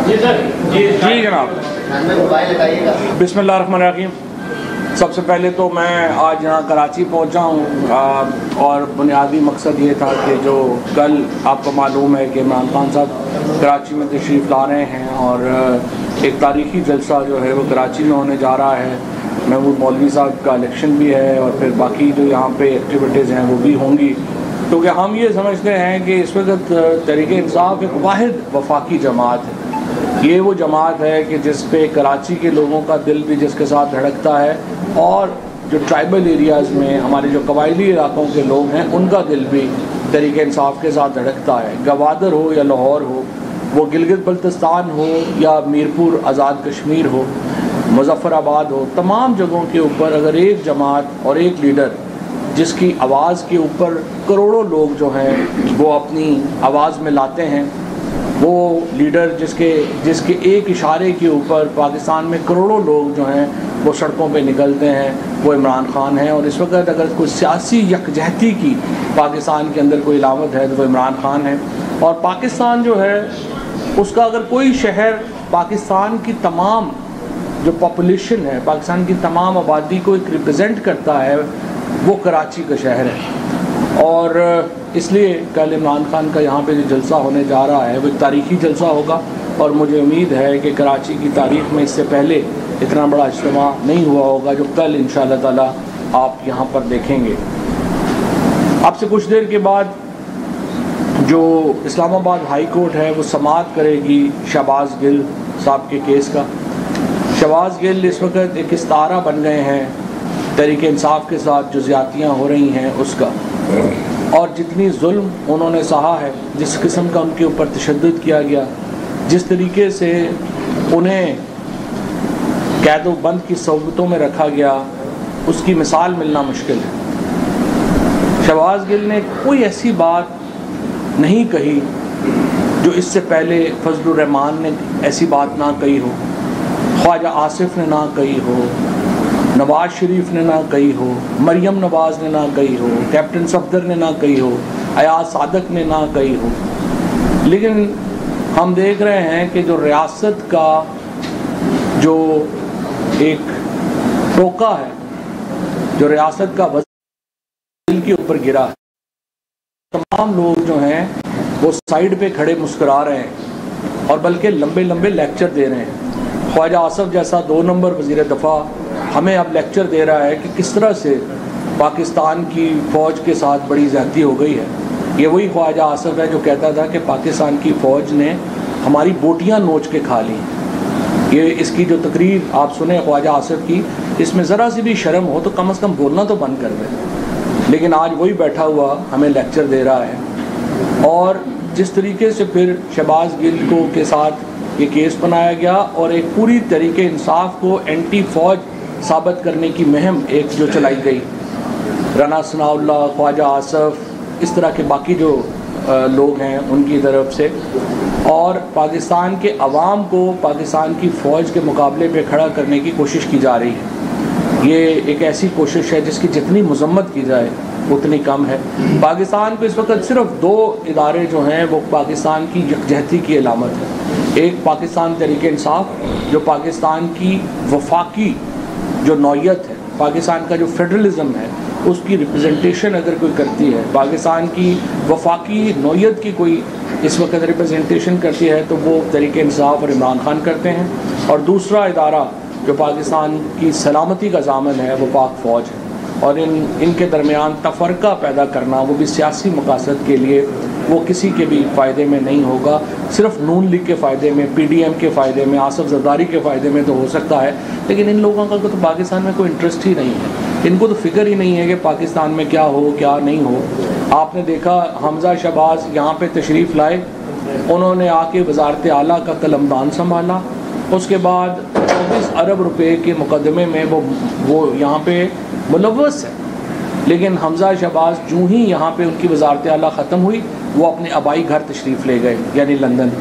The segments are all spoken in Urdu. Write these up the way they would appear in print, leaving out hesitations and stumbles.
جی جناب، बिस्मिल्लाहिर्रहमानिर्रहीम। सबसे पहले तो मैं आज यहाँ कराची पहुँचा हूँ और बुनियादी मकसद ये था कि जो कल आपको मालूम है कि इमरान खान साहब कराची में तशरीफ़ ला रहे हैं और एक तारीख़ी जलसा जो है वो कराची में होने जा रहा है। महमूद मौलवी साहब का इलेक्शन भी है और फिर बाकी जो यहाँ पे एक्टिविटीज़ हैं वो भी होंगी, क्योंकि हम ये समझते हैं कि इस वक्त तहरीक इंसाफ एक वाहिद वफाकी जमात है। ये वो जमात है कि जिस पे कराची के लोगों का दिल भी जिसके साथ धड़कता है और जो ट्राइबल एरियाज़ में हमारे जो कबायली इलाकों के लोग हैं उनका दिल भी तहरीक इंसाफ के साथ धड़कता है। गवादर हो या लाहौर हो, वो गिलगित बल्तिस्तान हो या मीरपुर आज़ाद कश्मीर हो, मुज़फ़्फ़राबाद हो, तमाम जगहों के ऊपर अगर एक जमात और एक लीडर जिसकी आवाज़ के ऊपर करोड़ों लोग जो हैं वो अपनी आवाज़ में लाते हैं, वो लीडर जिसके एक इशारे के ऊपर पाकिस्तान में करोड़ों लोग जो हैं वो सड़कों पे निकलते हैं, वो इमरान खान है। और इस वक्त अगर कोई सियासी यकजहती की पाकिस्तान के अंदर कोई इलामत है तो वो इमरान खान है। और पाकिस्तान जो है उसका अगर कोई शहर पाकिस्तान की तमाम जो पॉपुलेशन है, पाकिस्तान की तमाम आबादी को एक रिप्रेजेंट करता है, वो कराची का शहर है। और इसलिए कल इमरान खान का यहाँ पे जो जलसा होने जा रहा है वो एक तारीख़ी जलसा होगा और मुझे उम्मीद है कि कराची की तारीख़ में इससे पहले इतना बड़ा इज्तिमा नहीं हुआ होगा जो कल इंशाअल्लाह ताला आप यहाँ पर देखेंगे। आपसे कुछ देर के बाद जो इस्लामाबाद हाई कोर्ट है वो समाअत करेगी शहबाज गिल साहब के केस का। शहबाज गिल इस वक्त एक इस्तारा बन गए हैं तहरीक इंसाफ के साथ जो ज़्यादतियाँ हो रही हैं उसका, और जितनी जुल्म उन्होंने सहा है, जिस किस्म का उनके ऊपर तशद्दुद किया गया, जिस तरीके से उन्हें कैदो बंद की सोबतों में रखा गया, उसकी मिसाल मिलना मुश्किल है। शहबाज गिल ने कोई ऐसी बात नहीं कही जो इससे पहले फजलुर रहमान ने ऐसी बात ना कही हो, ख्वाजा आसिफ ने ना कही हो, नवाज शरीफ ने ना कही हो, मरियम नवाज ने ना कही हो, कैप्टन सफदर ने ना कही हो, अयाज सादक ने ना कही हो। लेकिन हम देख रहे हैं कि जो रियासत का जो एक टोका है, जो रियासत का वज़न के ऊपर गिरा है, तमाम लोग जो हैं वो साइड पे खड़े मुस्कुरा रहे हैं और बल्कि लंबे लंबे लेक्चर दे रहे हैं। ख्वाजा आसिफ जैसा 2 नंबर वज़ीर दफ़ा हमें अब लेक्चर दे रहा है कि किस तरह से पाकिस्तान की फ़ौज के साथ बड़ी ज़्यादती हो गई है। ये वही ख्वाजा आसिफ है जो कहता था कि पाकिस्तान की फ़ौज ने हमारी बोटियां नोच के खा ली। ये इसकी जो तकरीर आप सुने ख्वाजा आसिफ की, इसमें ज़रा सी भी शर्म हो तो कम से कम बोलना तो बंद कर दे। लेकिन आज वही बैठा हुआ हमें लेक्चर दे रहा है। और जिस तरीके से फिर शहबाज गिल को के साथ ये केस बनाया गया और एक पूरी तरीके इंसाफ को एंटी फ़ौज साबित करने की मुहिम एक जो चलाई गई, राना सनाउल्लाह, ख्वाजा आसिफ, इस तरह के बाकी जो लोग हैं उनकी तरफ से, और पाकिस्तान के अवाम को पाकिस्तान की फ़ौज के मुकाबले पे खड़ा करने की कोशिश की जा रही है। ये एक ऐसी कोशिश है जिसकी जितनी मजम्मत की जाए उतनी कम है। पाकिस्तान को इस वक्त सिर्फ 2 इदारे जो हैं वो पाकिस्तान की यकजहती की अलामत है। एक पाकिस्तान तहरीक इंसाफ जो पाकिस्तान की वफाकी जो नौयत है, पाकिस्तान का जो फेडरलिज़म है उसकी रिप्रेजेंटेशन अगर कोई करती है, पाकिस्तान की वफाकी नौयत की कोई इस वक्त रिप्रेजेंटेशन करती है तो वो तहरीक इंसाफ और इमरान खान करते हैं। और दूसरा इदारा जो पाकिस्तान की सलामती का ज़ामन है वो पाक फ़ौज है। और इनके दरमियान तफ़रक़ा पैदा करना वो भी सियासी मक़ासद के लिए वो किसी के भी फ़ायदे में नहीं होगा। सिर्फ नून लीग के फ़ायदे में, PDM के फ़ायदे में, आसिफ ज़रदारी के फ़ायदे में तो हो सकता है, लेकिन इन लोगों का तो पाकिस्तान में कोई इंटरेस्ट ही नहीं है। इनको तो फ़िक्र ही नहीं है कि पाकिस्तान में क्या हो क्या नहीं हो। आपने देखा हमज़ा शहबाज यहाँ पे तशरीफ़ लाए, उन्होंने आके वज़ारत आला का कलमदान संभाला, उसके बाद 24 अरब रुपए के मुकदमे में वो यहाँ पे मुलव्वस है। लेकिन हमज़ा शहबाज जूँ ही यहाँ पे उनकी वज़ारत आला ख़त्म हुई वो अपने आबाई घर तशरीफ़ ले गए, यानी लंदन।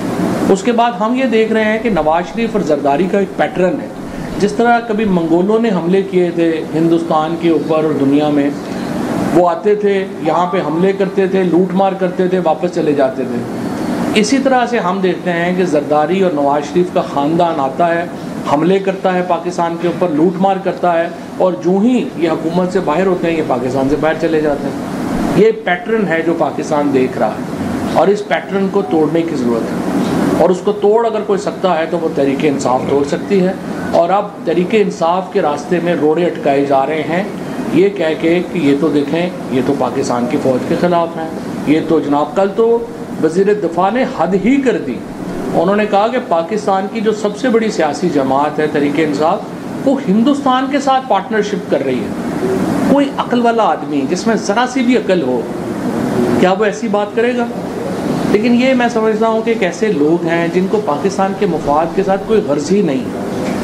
उसके बाद हम ये देख रहे हैं कि नवाज शरीफ और जरदारी का एक पैटर्न है। जिस तरह कभी मंगोलों ने हमले किए थे हिंदुस्तान के ऊपर और दुनिया में, वो आते थे यहाँ पे हमले करते थे, लूट मार करते थे, वापस चले जाते थे। اسی طرح سے ہم دیکھتے ہیں کہ زرداری اور نواز شریف کا خاندان آتا ہے، حملے کرتا ہے پاکستان کے اوپر، لوٹ مار کرتا ہے، اور جو ہی یہ حکومت سے باہر ہوتے ہیں یہ پاکستان سے باہر چلے جاتے ہیں۔ یہ پیٹرن ہے جو پاکستان دیکھ رہا ہے، اور اس پیٹرن کو توڑنے کی ضرورت ہے، اور اس کو توڑ اگر کوئی سکتا ہے تو وہ تحریک انصاف توڑ سکتی ہے۔ اور اب تحریک انصاف کے راستے میں روڑے اٹکائے جا رہے ہیں، یہ کہہ کے کہ یہ تو دیکھیں یہ تو پاکستان کی فوج کے خلاف ہیں، یہ تو جناب کل تو وزیر دفاع نے حد ہی کر دی، انہوں نے کہا کہ پاکستان کی جو سب سے بڑی سیاسی جماعت ہے تحریک انصاف، وہ ہندوستان کے ساتھ پارٹنرشپ کر رہی ہے۔ کوئی عقل والا آدمی جس میں ذرا سی بھی عقل ہو، کیا وہ ایسی بات کرے گا؟ لیکن یہ میں سمجھتا ہوں کہ ایک ایسے لوگ ہیں جن کو پاکستان کے مفاد کے ساتھ کوئی غرض ہی نہیں۔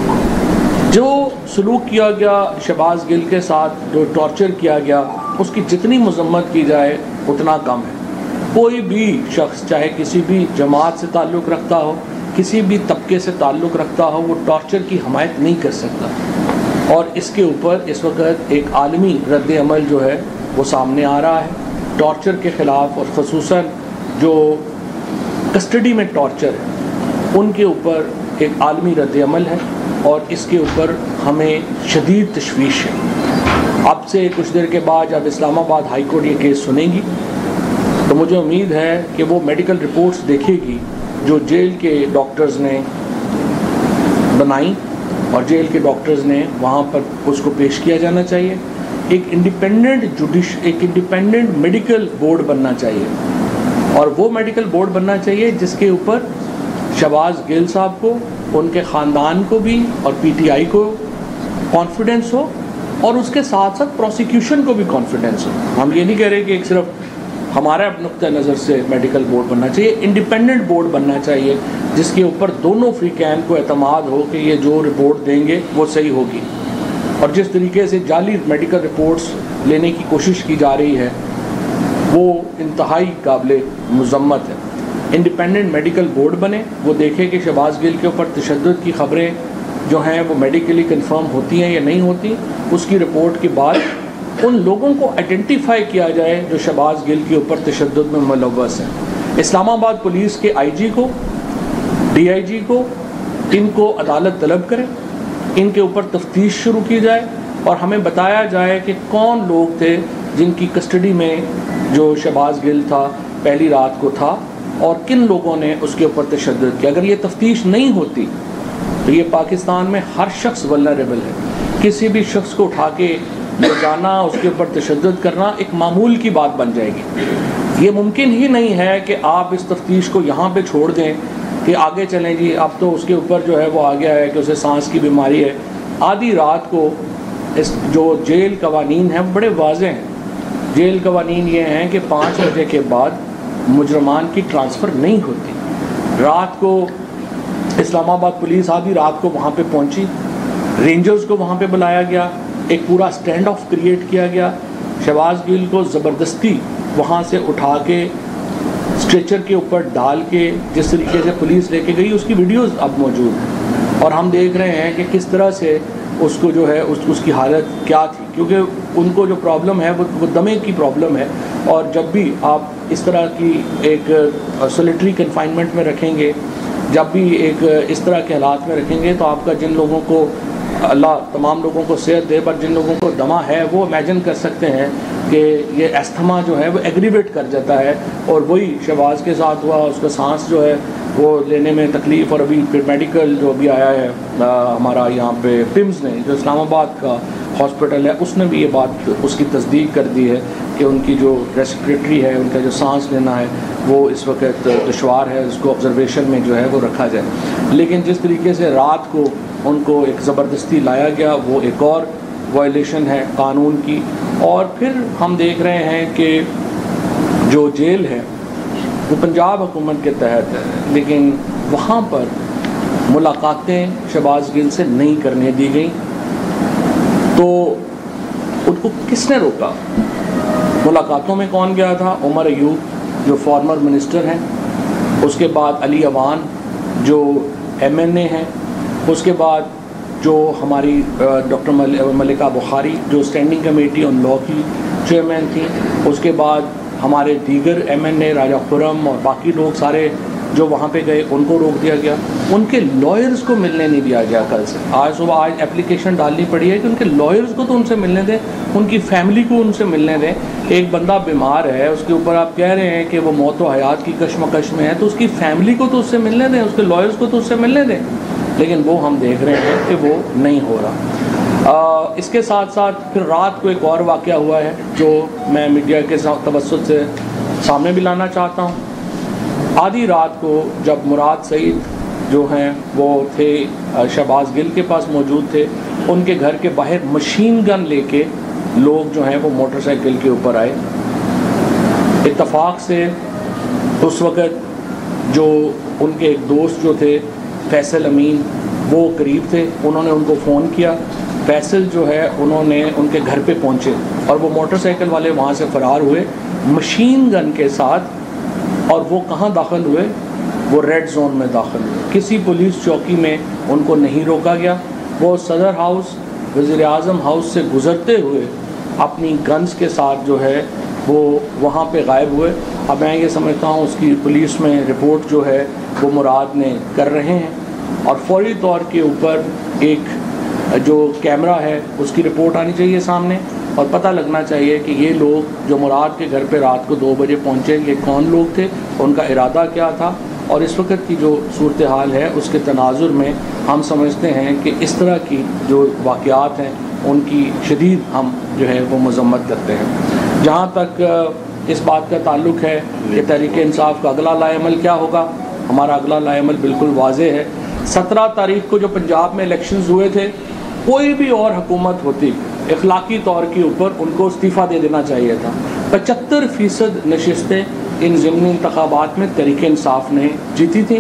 جو سلوک کیا گیا شہباز گل کے ساتھ، جو ٹارچر کیا گیا، اس کی جتنی مذمت کی جائے اتنا کم ہے۔ کوئی بھی شخص چاہے کسی بھی جماعت سے تعلق رکھتا ہو، کسی بھی طبقے سے تعلق رکھتا ہو، وہ ٹارچر کی حمایت نہیں کر سکتا، اور اس کے اوپر اس وقت ایک عالمی رد عمل جو ہے وہ سامنے آ رہا ہے ٹارچر کے خلاف، اور خصوصاً جو کسٹڈی میں ٹارچر ہے ان کے اوپر ایک عالمی رد عمل ہے، اور اس کے اوپر ہمیں شدید تشویش ہے۔ اب سے کچھ دیر کے بعد جب اسلام آباد ہائی کورٹ یہ کیس سنے گی تو مجھے امید ہے کہ وہ میڈیکل رپورٹس دیکھے گی جو جیل کے ڈاکٹرز نے بنائیں، اور جیل کے ڈاکٹرز نے وہاں پر اس کو پیش کیا جانا چاہیے۔ ایک انڈیپینڈنٹ میڈیکل بورڈ بننا چاہیے، اور وہ میڈیکل بورڈ بننا چاہیے جس کے اوپر شہباز گل صاحب کو، ان کے خاندان کو بھی، اور پی ٹی آئی کو کانفیڈنس ہو، اور اس کے ساتھ ساتھ پروسیکیوشن کو بھی کانفیڈنس ہو۔ ہم یہ نہیں کہہ رہے کہ ایک صرف ہمارا نقطہ نظر سے میڈیکل بورڈ بننا چاہیے، انڈیپینڈنٹ بورڈ بننا چاہیے جس کے اوپر دونوں فریقین کو اعتماد ہو کہ یہ جو رپورٹ دیں گے وہ صحیح ہوگی۔ اور جس طریقے سے جعلی میڈیکل رپورٹس لینے کی کوشش کی جا رہی ہے وہ انتہائی قابل مذمت ہے۔ انڈیپینڈنٹ میڈیکل بورڈ بنے، وہ دیکھے کہ شہباز گل کے اوپر تشدد کی خبریں جو ہیں وہ میڈیکلی کنفرم ہوتی ہیں یا نہیں ہوتی، اس کی رپورٹ کے بعد ان لوگوں کو آئیڈینٹیفائی کیا جائے جو شہباز گل کے اوپر تشدد میں ملوث ہیں۔ اسلام آباد پولیس کے آئی جی کو، ڈی آئی جی کو، ان کو عدالت طلب کریں، ان کے اوپر تفتیش شروع کی جائے، اور ہمیں بتایا جائے کہ کون لوگ تھے جن کی کسٹڈی میں جو شہباز گل تھا پہلی رات کو تھا، اور کن لوگوں نے اس کے اوپر تشدد کیا۔ اگر یہ تفتیش نہیں ہوتی تو یہ پاکستان میں ہر شخص ولنریبل ہے، کسی بھی شخص کو اٹھا کے لے جانا، اس کے اوپر تشدد کرنا ایک معمول کی بات بن جائے گی۔ یہ ممکن ہی نہیں ہے کہ آپ اس تفتیش کو یہاں پہ چھوڑ دیں کہ آگے چلیں جی، اب تو اس کے اوپر جو ہے وہ آ گیا ہے کہ اسے سانس کی بیماری ہے۔ آدھی رات کو اس جو جیل قوانین ہیں بڑے واضح ہیں۔ جیل قوانین یہ ہیں کہ 5 بجے کے بعد مجرمان کی ٹرانسفر نہیں ہوتی۔ رات کو اسلام آباد پولیس آدھی رات کو وہاں پہ پہنچی، رینجرز کو وہاں پہ بلایا گیا، ایک پورا سٹینڈ آف کریٹ کیا گیا، شہباز گل کو زبردستی وہاں سے اٹھا کے اسٹریچر کے اوپر ڈال کے جس طریقے سے پولیس لے کے گئی اس کی ویڈیوز اب موجود ہیں، اور ہم دیکھ رہے ہیں کہ کس طرح سے اس کو جو ہے اس کی حالت کیا تھی، کیونکہ ان کو جو پرابلم ہے وہ دمے کی پرابلم ہے، اور جب بھی آپ اس طرح کی ایک سولیٹری کنفائنمنٹ میں رکھیں گے، جب بھی ایک اس طرح کے حالات میں رکھیں گے، تو آپ کا جن لوگوں کو اللہ تمام لوگوں کو صحت دے، پر جن لوگوں کو دمہ ہے وہ امیجن کر سکتے ہیں کہ یہ ایستھما جو ہے وہ ایگریویٹ کر جاتا ہے، اور وہی شہباز کے ساتھ ہوا، اس کا سانس جو ہے وہ لینے میں تکلیف، اور ابھی پھر میڈیکل جو ابھی آیا ہے ہمارا یہاں پہ پمز نے جو اسلام آباد کا ہاسپٹل ہے، اس نے بھی یہ بات اس کی تصدیق کر دی ہے کہ ان کی جو ریسپریٹری ہے، ان کا جو سانس لینا ہے وہ اس وقت دشوار ہے، اس کو آبزرویشن میں جو ہے وہ رکھا جائے۔ لیکن جس طریقے سے رات کو ان کو ایک زبردستی لایا گیا وہ ایک اور وائلیشن ہے قانون کی۔ اور پھر ہم دیکھ رہے ہیں کہ جو جیل ہے وہ پنجاب حکومت کے تحت ہے، لیکن وہاں پر ملاقاتیں شہباز گل سے نہیں کرنے دی گئیں، تو ان کو کس نے روکا؟ ملاقاتوں میں کون گیا تھا؟ عمر ایوب جو فارمر منسٹر ہیں، اس کے بعد علی اوان جو ایم این اے ہیں، اس کے بعد جو ہماری ڈاکٹر ملکہ بخاری جو اسٹینڈنگ کمیٹی آن لاء کی چیئرمین تھیں، اس کے بعد ہمارے دیگر ایم این اے راجہ خرم اور باقی لوگ سارے جو وہاں پہ گئے ان کو روک دیا گیا، ان کے لائرز کو ملنے نہیں دیا گیا کل سے. آج صبح اپلیکیشن ڈالنی پڑی ہے کہ ان کے لائرز کو تو ان سے ملنے دیں، ان کی فیملی کو ان سے ملنے دیں. ایک بندہ بیمار ہے، اس کے اوپر آپ کہہ رہے ہیں کہ وہ موت و حیات کی کشمکش میں ہے، تو اس کی فیملی کو تو اس سے ملنے دیں، اس کے لائرز کو تو اس سے ملنے دیں. لیکن وہ ہم دیکھ رہے ہیں کہ وہ نہیں ہو رہا. اس کے ساتھ ساتھ پھر رات کو ایک اور واقعہ ہوا ہے جو میں میڈیا کے توسط سے سامنے بھی لانا چاہتا ہوں. آدھی رات کو جب مراد سعید جو ہیں وہ تھے شہباز گل کے پاس موجود تھے، ان کے گھر کے باہر مشین گن لے کے لوگ جو ہیں وہ موٹر سائیکل کے اوپر آئے. اتفاق سے اس وقت جو ان کے ایک دوست جو تھے فیصل امین وہ قریب تھے، انہوں نے ان کو فون کیا. فیصل جو ہے انہوں نے ان کے گھر پہ پہنچے اور وہ موٹر سائیکل والے وہاں سے فرار ہوئے مشین گن کے ساتھ. اور وہ کہاں داخل ہوئے؟ وہ ریڈ زون میں داخل ہوئے. کسی پولیس چوکی میں ان کو نہیں روکا گیا. وہ صدر ہاؤس، وزیر اعظم ہاؤس سے گزرتے ہوئے اپنی گنز کے ساتھ جو ہے وہ وہاں پہ غائب ہوئے. اب میں یہ سمجھتا ہوں اس کی پولیس میں رپورٹ جو ہے وہ مراد نے کر رہے ہیں، اور فوری طور کے اوپر ایک جو کیمرہ ہے اس کی رپورٹ آنی چاہیے سامنے، اور پتہ لگنا چاہیے کہ یہ لوگ جو مراد کے گھر پہ رات کو 2 بجے پہنچے یہ کون لوگ تھے، ان کا ارادہ کیا تھا. اور اس وقت کی جو صورتحال ہے اس کے تناظر میں ہم سمجھتے ہیں کہ اس طرح کی جو واقعات ہیں ان کی شدید ہم جو ہے وہ مذمت کرتے ہیں. جہاں تک اس بات کا تعلق ہے کہ تحریک انصاف کا اگلا لائحہ عمل کیا ہوگا، ہمارا اگلا لائحہ عمل بالکل واضح ہے. 17 تاریخ کو جو پنجاب میں الیکشنز ہوئے تھے، کوئی بھی اور حکومت ہوتی اخلاقی طور کے اوپر ان کو استعفیٰ دے دینا چاہیے تھا. 75% نشستیں ان ضمنی انتخابات میں تحریک انصاف نے جیتی تھیں.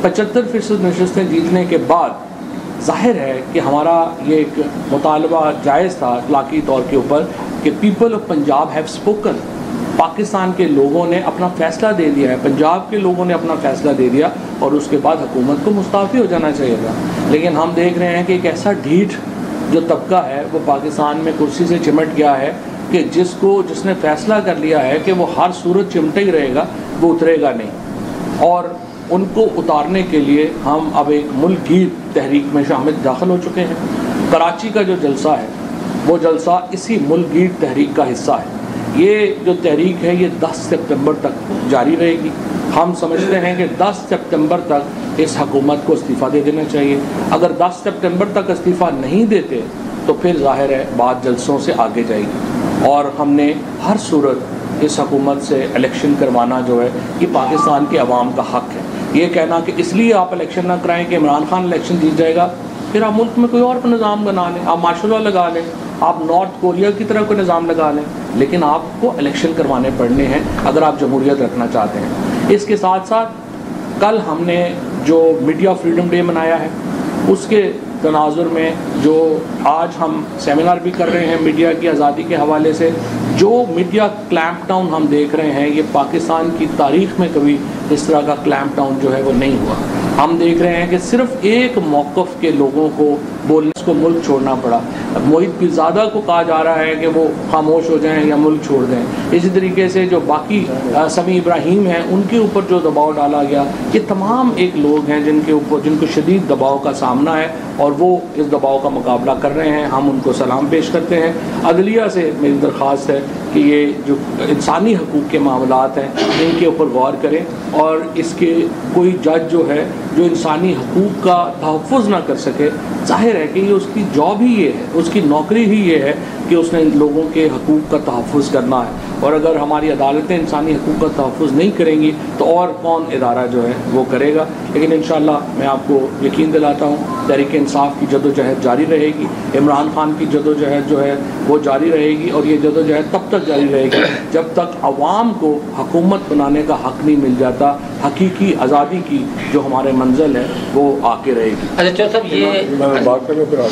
75% نشستیں جیتنے کے بعد ظاہر ہے کہ ہمارا یہ ایک مطالبہ جائز تھا اخلاقی طور کے اوپر کہ people of Punjab have spoken. Pakistan کے لوگوں نے اپنا فیصلہ دے دیا ہے، پنجاب کے لوگوں نے اپنا فیصلہ دے دیا، اور اس کے بعد حکومت کو مستعفی ہو جانا چاہیے تھا. لیکن ہم دیکھ رہے ہیں کہ ایک ایسا ڈھیٹ جو طبقہ ہے وہ پاکستان میں کرسی سے چمٹ گیا ہے کہ جس نے فیصلہ کر لیا ہے کہ وہ ہر صورت چمٹے ہی رہے گا، وہ اترے گا نہیں. اور ان کو اتارنے کے لیے ہم اب ایک ملک گیر تحریک میں داخل ہو چکے ہیں. کراچی کا جو جلسہ ہے وہ جلسہ اسی ملک گیر تحریک کا حصہ ہے. یہ جو تحریک ہے یہ 10 سپتمبر تک جاری رہے گی. ہم سمجھتے ہیں کہ 10 سپتمبر تک اس حکومت کو استعفیٰ دے دینا چاہیے. اگر 10 سپتمبر تک استعفیٰ نہیں دیتے تو پھر ظاہر ہے بات جلسوں سے آگے جائے گی، اور ہم نے ہر صورت اس حکومت سے الیکشن کروانا جو ہے یہ پاکستان کے عوام کا حق ہے. یہ کہنا کہ اس لیے آپ الیکشن نہ کرائیں کہ عمران خان الیکشن جیت جائے گا، پھر آپ ملک میں کوئی اور نظام بنا لیں، آپ مارشل لا لگا لیں، آپ نارتھ کوریا کی طرح کوئی نظام لگا لیں، لیکن آپ کو الیکشن کروانے پڑنے ہیں اگر آپ جمہوریت رکھنا چاہتے ہیں. اس کے ساتھ ساتھ کل ہم نے جو میڈیا فریڈم ڈے منایا ہے اس کے تناظر میں جو آج ہم سیمینار بھی کر رہے ہیں میڈیا کی آزادی کے حوالے سے، جو میڈیا کلیمپ ڈاؤن ہم دیکھ رہے ہیں یہ پاکستان کی تاریخ میں کبھی اس طرح کا کلیمپ ڈاؤن جو ہے وہ نہیں ہوا. ہم دیکھ رہے ہیں کہ صرف ایک موقف کے لوگوں کو بولنے کو ملک چھوڑنا پڑا. محیط پیرزادہ کو کہا جا رہا ہے کہ وہ خاموش ہو جائیں یا ملک چھوڑ دیں. اسی طریقے سے جو باقی سمیع ابراہیم ہیں ان کے اوپر جو دباؤ ڈالا گیا، یہ تمام ایک لوگ ہیں جن کو شدید دباؤ کا سامنا ہے اور وہ اس دباؤ کا مقابلہ کر رہے ہیں. ہم ان کو سلام پیش کرتے ہیں. عدلیہ سے میری درخواست ہے کہ یہ جو انسانی حقوق کے معاملات ہیں ان کے اوپر غور کریں، اور اس کے کوئی جج جو ہے جو انسانی حقوق کا تحفظ نہ کر سکے، ظاہر ہے کہ یہ اس کی جاب ہی یہ ہے، اس کی نوکری ہی یہ ہے کہ اس نے لوگوں کے حقوق کا تحفظ کرنا ہے. اور اگر ہماری عدالتیں انسانی حقوق کا تحفظ نہیں کریں گی تو اور کون ادارہ جو ہے وہ کرے گا. لیکن انشاءاللہ میں آپ کو یقین دلاتا ہوں تحریک انصاف کی جدوجہد جاری رہے گی. عمران خان کی جدوجہد جو ہے وہ جاری رہے گی، اور یہ جدوجہد تب تک جاری رہے گی جب تک عوام کو حکومت بنانے کا حق نہیں مل جاتا. حقیقی آزادی کی جو ہمارے منزل ہے وہ آ کے رہے گی. اچھا صاحب یہ بات کرنے پھر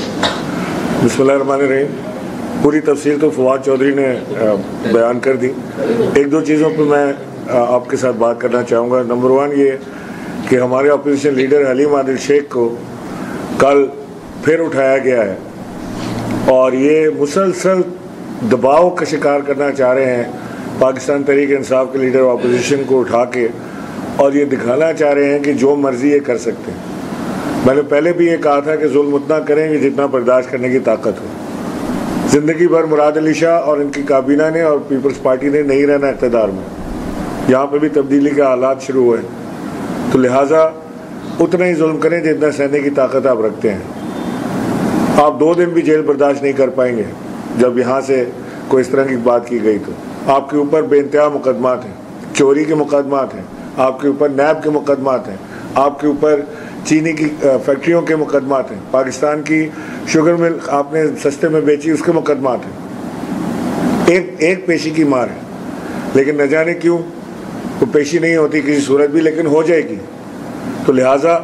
بسم اللہ الرحمن الرحیم. پوری تفصیل تو فواد چودھری نے بیان کر دی. ایک دو چیزوں پہ میں آپ کے ساتھ بات کرنا چاہوں گا. نمبر 1 یہ کہ ہمارے اپوزیشن لیڈر حلیم عادل شیخ کو کل پھر اٹھایا گیا ہے اور یہ مسلسل دباؤ کا شکار کرنا چاہ رہے ہیں پاکستان تحریک انصاف کے لیڈر اپوزیشن کو اٹھا کے اور یہ دکھانا چاہ رہے ہیں کہ جو مرضی یہ کر سکتے ہیں. میں نے پہلے بھی یہ کہا تھا کہ ظلم اتنا کریں گے جتنا برداشت کرنے کی طاقت ہو. زندگی بھر مراد علی شاہ اور ان کی کابینہ نے اور پیپلز پارٹی نے نہیں رہنا اقتدار میں. یہاں پہ بھی تبدیلی کے حالات شروع ہوئے, تو لہٰذا اتنا ہی ظلم کریں جتنا سہنے کی طاقت آپ رکھتے ہیں. آپ 2 دن بھی جیل برداشت نہیں کر پائیں گے جب یہاں سے کوئی اس طرح کی بات کی گئی. تو آپ کے اوپر بے انتہا مقدمات ہیں, چوری کے مقدمات ہیں, آپ کے اوپر نیب کے مقدمات ہیں, آپ کے اوپر چینی کی فیکٹریوں کے مقدمات ہیں, پاکستان کی شوگر مل آپ نے سستے میں بیچی اس کے مقدمات ہیں. ایک پیشی کی مار ہے, لیکن نہ جانے کیوں وہ پیشی نہیں ہوتی کسی صورت بھی, لیکن ہو جائے گی. تو لہٰذا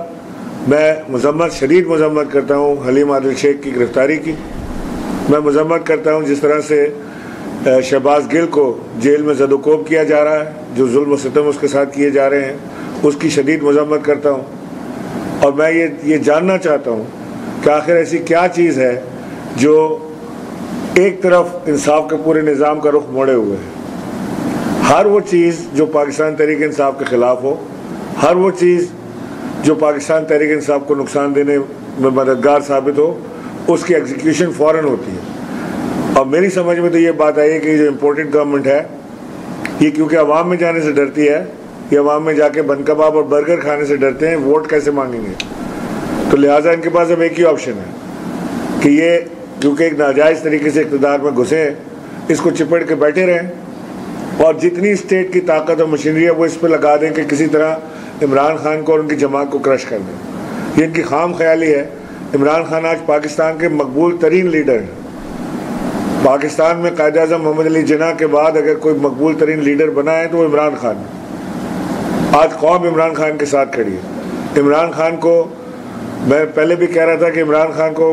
میں شدید مذمت کرتا ہوں حلیم عادل شیخ کی گرفتاری کی. میں مذمت کرتا ہوں جس طرح سے شہباز گل کو جیل میں زد و کوب کیا جا رہا ہے, جو ظلم و ستم اس کے ساتھ کیے جا رہے ہیں, اس کی شدید مذمت کرتا ہوں. اور میں یہ جاننا چاہتا ہوں کہ آخر ایسی کیا چیز ہے جو ایک طرف انصاف کے پورے نظام کا رخ موڑے ہوئے ہے. ہر وہ چیز جو پاکستان تحریک انصاف کے خلاف ہو, ہر وہ چیز جو پاکستان تحریک انصاف کو نقصان دینے میں مددگار ثابت ہو, اس کی ایگزیکیوشن فوراً ہوتی ہے. اور میری سمجھ میں تو یہ بات آئی ہے کہ جو امپورٹنٹ گورنمنٹ ہے یہ کیونکہ عوام میں جانے سے ڈرتی ہے, یہ عوام میں جا کے بند کباب اور برگر کھانے سے ڈرتے ہیں, ووٹ کیسے مانگیں گے. تو لہٰذا ان کے پاس اب ایک ہی آپشن ہے کہ یہ کیونکہ ایک ناجائز طریقے سے اقتدار میں گھسے ہیں, اس کو چپڑ کے بیٹھے رہیں اور جتنی اسٹیٹ کی طاقت اور مشینری ہے وہ اس پہ لگا دیں کہ کسی طرح عمران خان کو اور ان کی جماعت کو کرش کر دیں. یہ ان کی خام خیالی ہے. عمران خان آج پاکستان کے مقبول ترین لیڈر ہیں. پاکستان میں قائد اعظم محمد علی جناح کے بعد اگر کوئی مقبول ترین لیڈر بنا ہے تو وہ عمران خان ہے. آج قوم عمران خان کے ساتھ کھڑی ہے. عمران خان کو میں پہلے بھی کہہ رہا تھا کہ عمران خان کو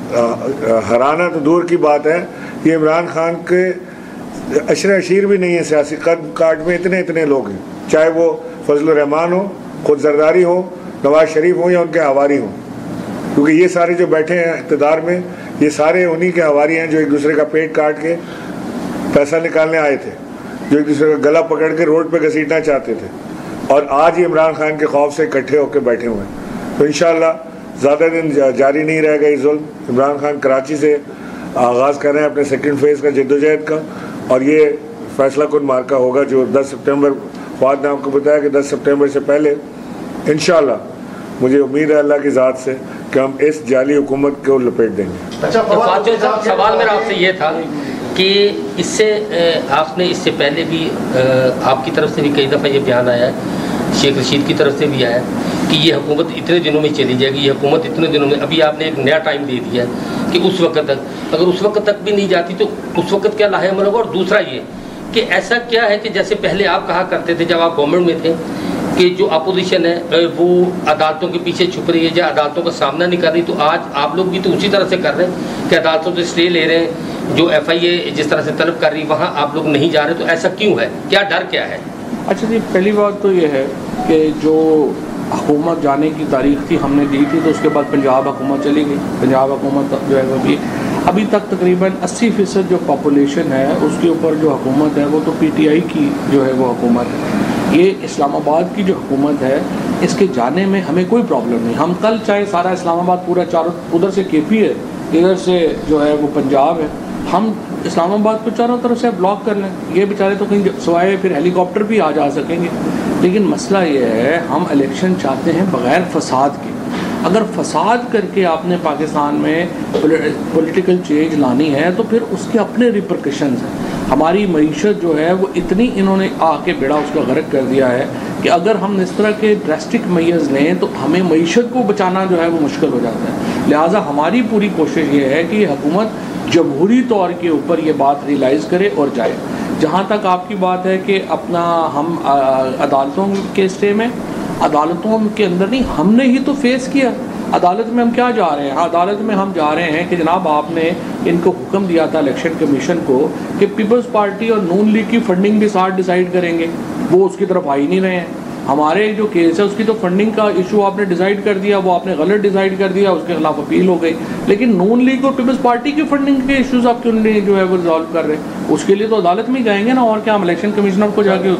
ہرانا تو دور کی بات ہے, یہ عمران خان کے عشر عشیر بھی نہیں ہے. سیاسی قد کاٹ میں اتنے لوگ ہیں, چاہے وہ فضل الرحمان ہو, خود زرداری ہو, نواز شریف ہوں یا ان کے ہواری ہوں, کیونکہ یہ سارے جو بیٹھے ہیں اقتدار میں یہ سارے انہی کے ہواری ہیں جو ایک دوسرے کا پیٹ کاٹ کے پیسہ نکالنے آئے تھے, جو ایک دوسرے کا گلا پکڑ کے روڈ پہ گھسیٹنا چاہتے تھے, اور آج یہ عمران خان کے خوف سے اکٹھے ہو کے بیٹھے ہوئے ہیں. تو انشاءاللہ زیادہ دن جاری نہیں رہے گا یہ ظلم. عمران خان کراچی سے آغاز کر رہے ہیں اپنے سیکنڈ فیز کا جدوجہد کا, اور یہ فیصلہ کن مارکا ہوگا جو 10 سپٹمبر فواد نے آپ کو بتایا کہ 10 سپٹمبر سے پہلے انشاءاللہ مجھے امید ہے اللہ کی ذات سے کہ ہم اس جعلی حکومت کو لپیٹ دیں گے. اچھا فواد صاحب, سوال میرا آپ سے یہ تھا کہ اس سے آپ نے اس سے پہلے بھی آپ کی طرف سے بھی کئی دفعہ یہ بیان آیا ہے, شیخ رشید کی طرف سے بھی آیا ہے کہ یہ حکومت اتنے دنوں میں چلی جائے گی, یہ حکومت اتنے دنوں میں, ابھی آپ نے ایک نیا ٹائم دے دیا ہے کہ اس وقت تک, اگر اس وقت تک بھی نہیں جاتی تو اس وقت کیا لاہے عمل ہوگا. اور دوسرا یہ کہ ایسا کیا ہے کہ جیسے پہلے آپ کہا کرتے تھے جب آپ گورنمنٹ میں تھے کہ جو اپوزیشن ہے وہ عدالتوں کے پیچھے چھپ رہی ہے یا عدالتوں کا سامنا نہیں کر رہی, تو آج آپ لوگ بھی تو اسی طرح سے کر رہے ہیں کہ عدالتوں سے اسٹے لے رہے ہیں, جو ایف آئی اے جس طرح سے طلب کر رہی وہاں آپ لوگ نہیں جا رہے, تو ایسا کیوں ہے, کیا ڈر کیا ہے؟ اچھا جی, پہلی بات تو یہ ہے کہ جو حکومت جانے کی تاریخ تھی ہم نے دی تھی, تو اس کے بعد پنجاب حکومت چلی گئی. پنجاب حکومت جو ہے وہ بھی ابھی تک تقریباً 80% جو پاپولیشن ہے اس کے اوپر جو حکومت ہے وہ تو پی ٹی آئی کی جو ہے وہ حکومت ہے. یہ اسلام آباد کی جو حکومت ہے اس کے جانے میں ہمیں کوئی پرابلم نہیں. ہم کل چاہے سارا اسلام آباد پورا چاروں, ادھر سے کے پی ہے, ادھر سے جو ہے وہ پنجاب ہے, ہم اسلام آباد کو چاروں طرف سے بلاک کر لیں. یہ بیچارے تو کہیں سوائے پھر ہیلی کاپٹر بھی آ جا سکیں گے. لیکن مسئلہ یہ ہے ہم الیکشن چاہتے ہیں بغیر فساد کے. اگر فساد کر کے آپ نے پاکستان میں پولیٹیکل چینج لانی ہے تو پھر اس کے اپنے ریپرکشنز ہیں. ہماری معیشت جو ہے وہ اتنی انہوں نے آ کے بیڑا اس کا غرق کر دیا ہے کہ اگر ہم اس طرح کے ڈراسٹک میئرز لیں تو ہمیں معیشت کو بچانا جو ہے وہ مشکل ہو جاتا ہے. لہٰذا ہماری پوری کوشش یہ ہے کہ یہ حکومت جمہوری طور کے اوپر یہ بات ریئلائز کرے اور جائے. جہاں تک آپ کی بات ہے کہ اپنا ہم عدالتوں کے اسٹے میں, عدالتوں کے اندر نہیں, ہم نے ہی تو فیس کیا. عدالت میں ہم کیا جا رہے ہیں؟ عدالت میں ہم جا رہے ہیں کہ جناب آپ نے ان کو حکم دیا تھا الیکشن کمیشن کو کہ پیپلز پارٹی اور نون لیگ کی فنڈنگ بھی ساتھ ڈیسائیڈ کریں گے, وہ اس کی طرف آ ہی نہیں رہے ہیں. ہمارے جو کیس ہے اس کی تو فنڈنگ کا ایشو آپ نے ڈیسائیڈ کر دیا, وہ آپ نے غلط ڈیسائیڈ کر دیا, اس کے خلاف اپیل ہو گئی. لیکن نون لیگ اور پیپلز پارٹی کی فنڈنگ کے ایشوز آپ کیوں نہیں جو ہے وہ ریزالو کر رہے ہیں؟ اس کے لیے تو عدالت میں جائیں گے نا, اور کیا ہم الیکشن کمشنر کو جا کے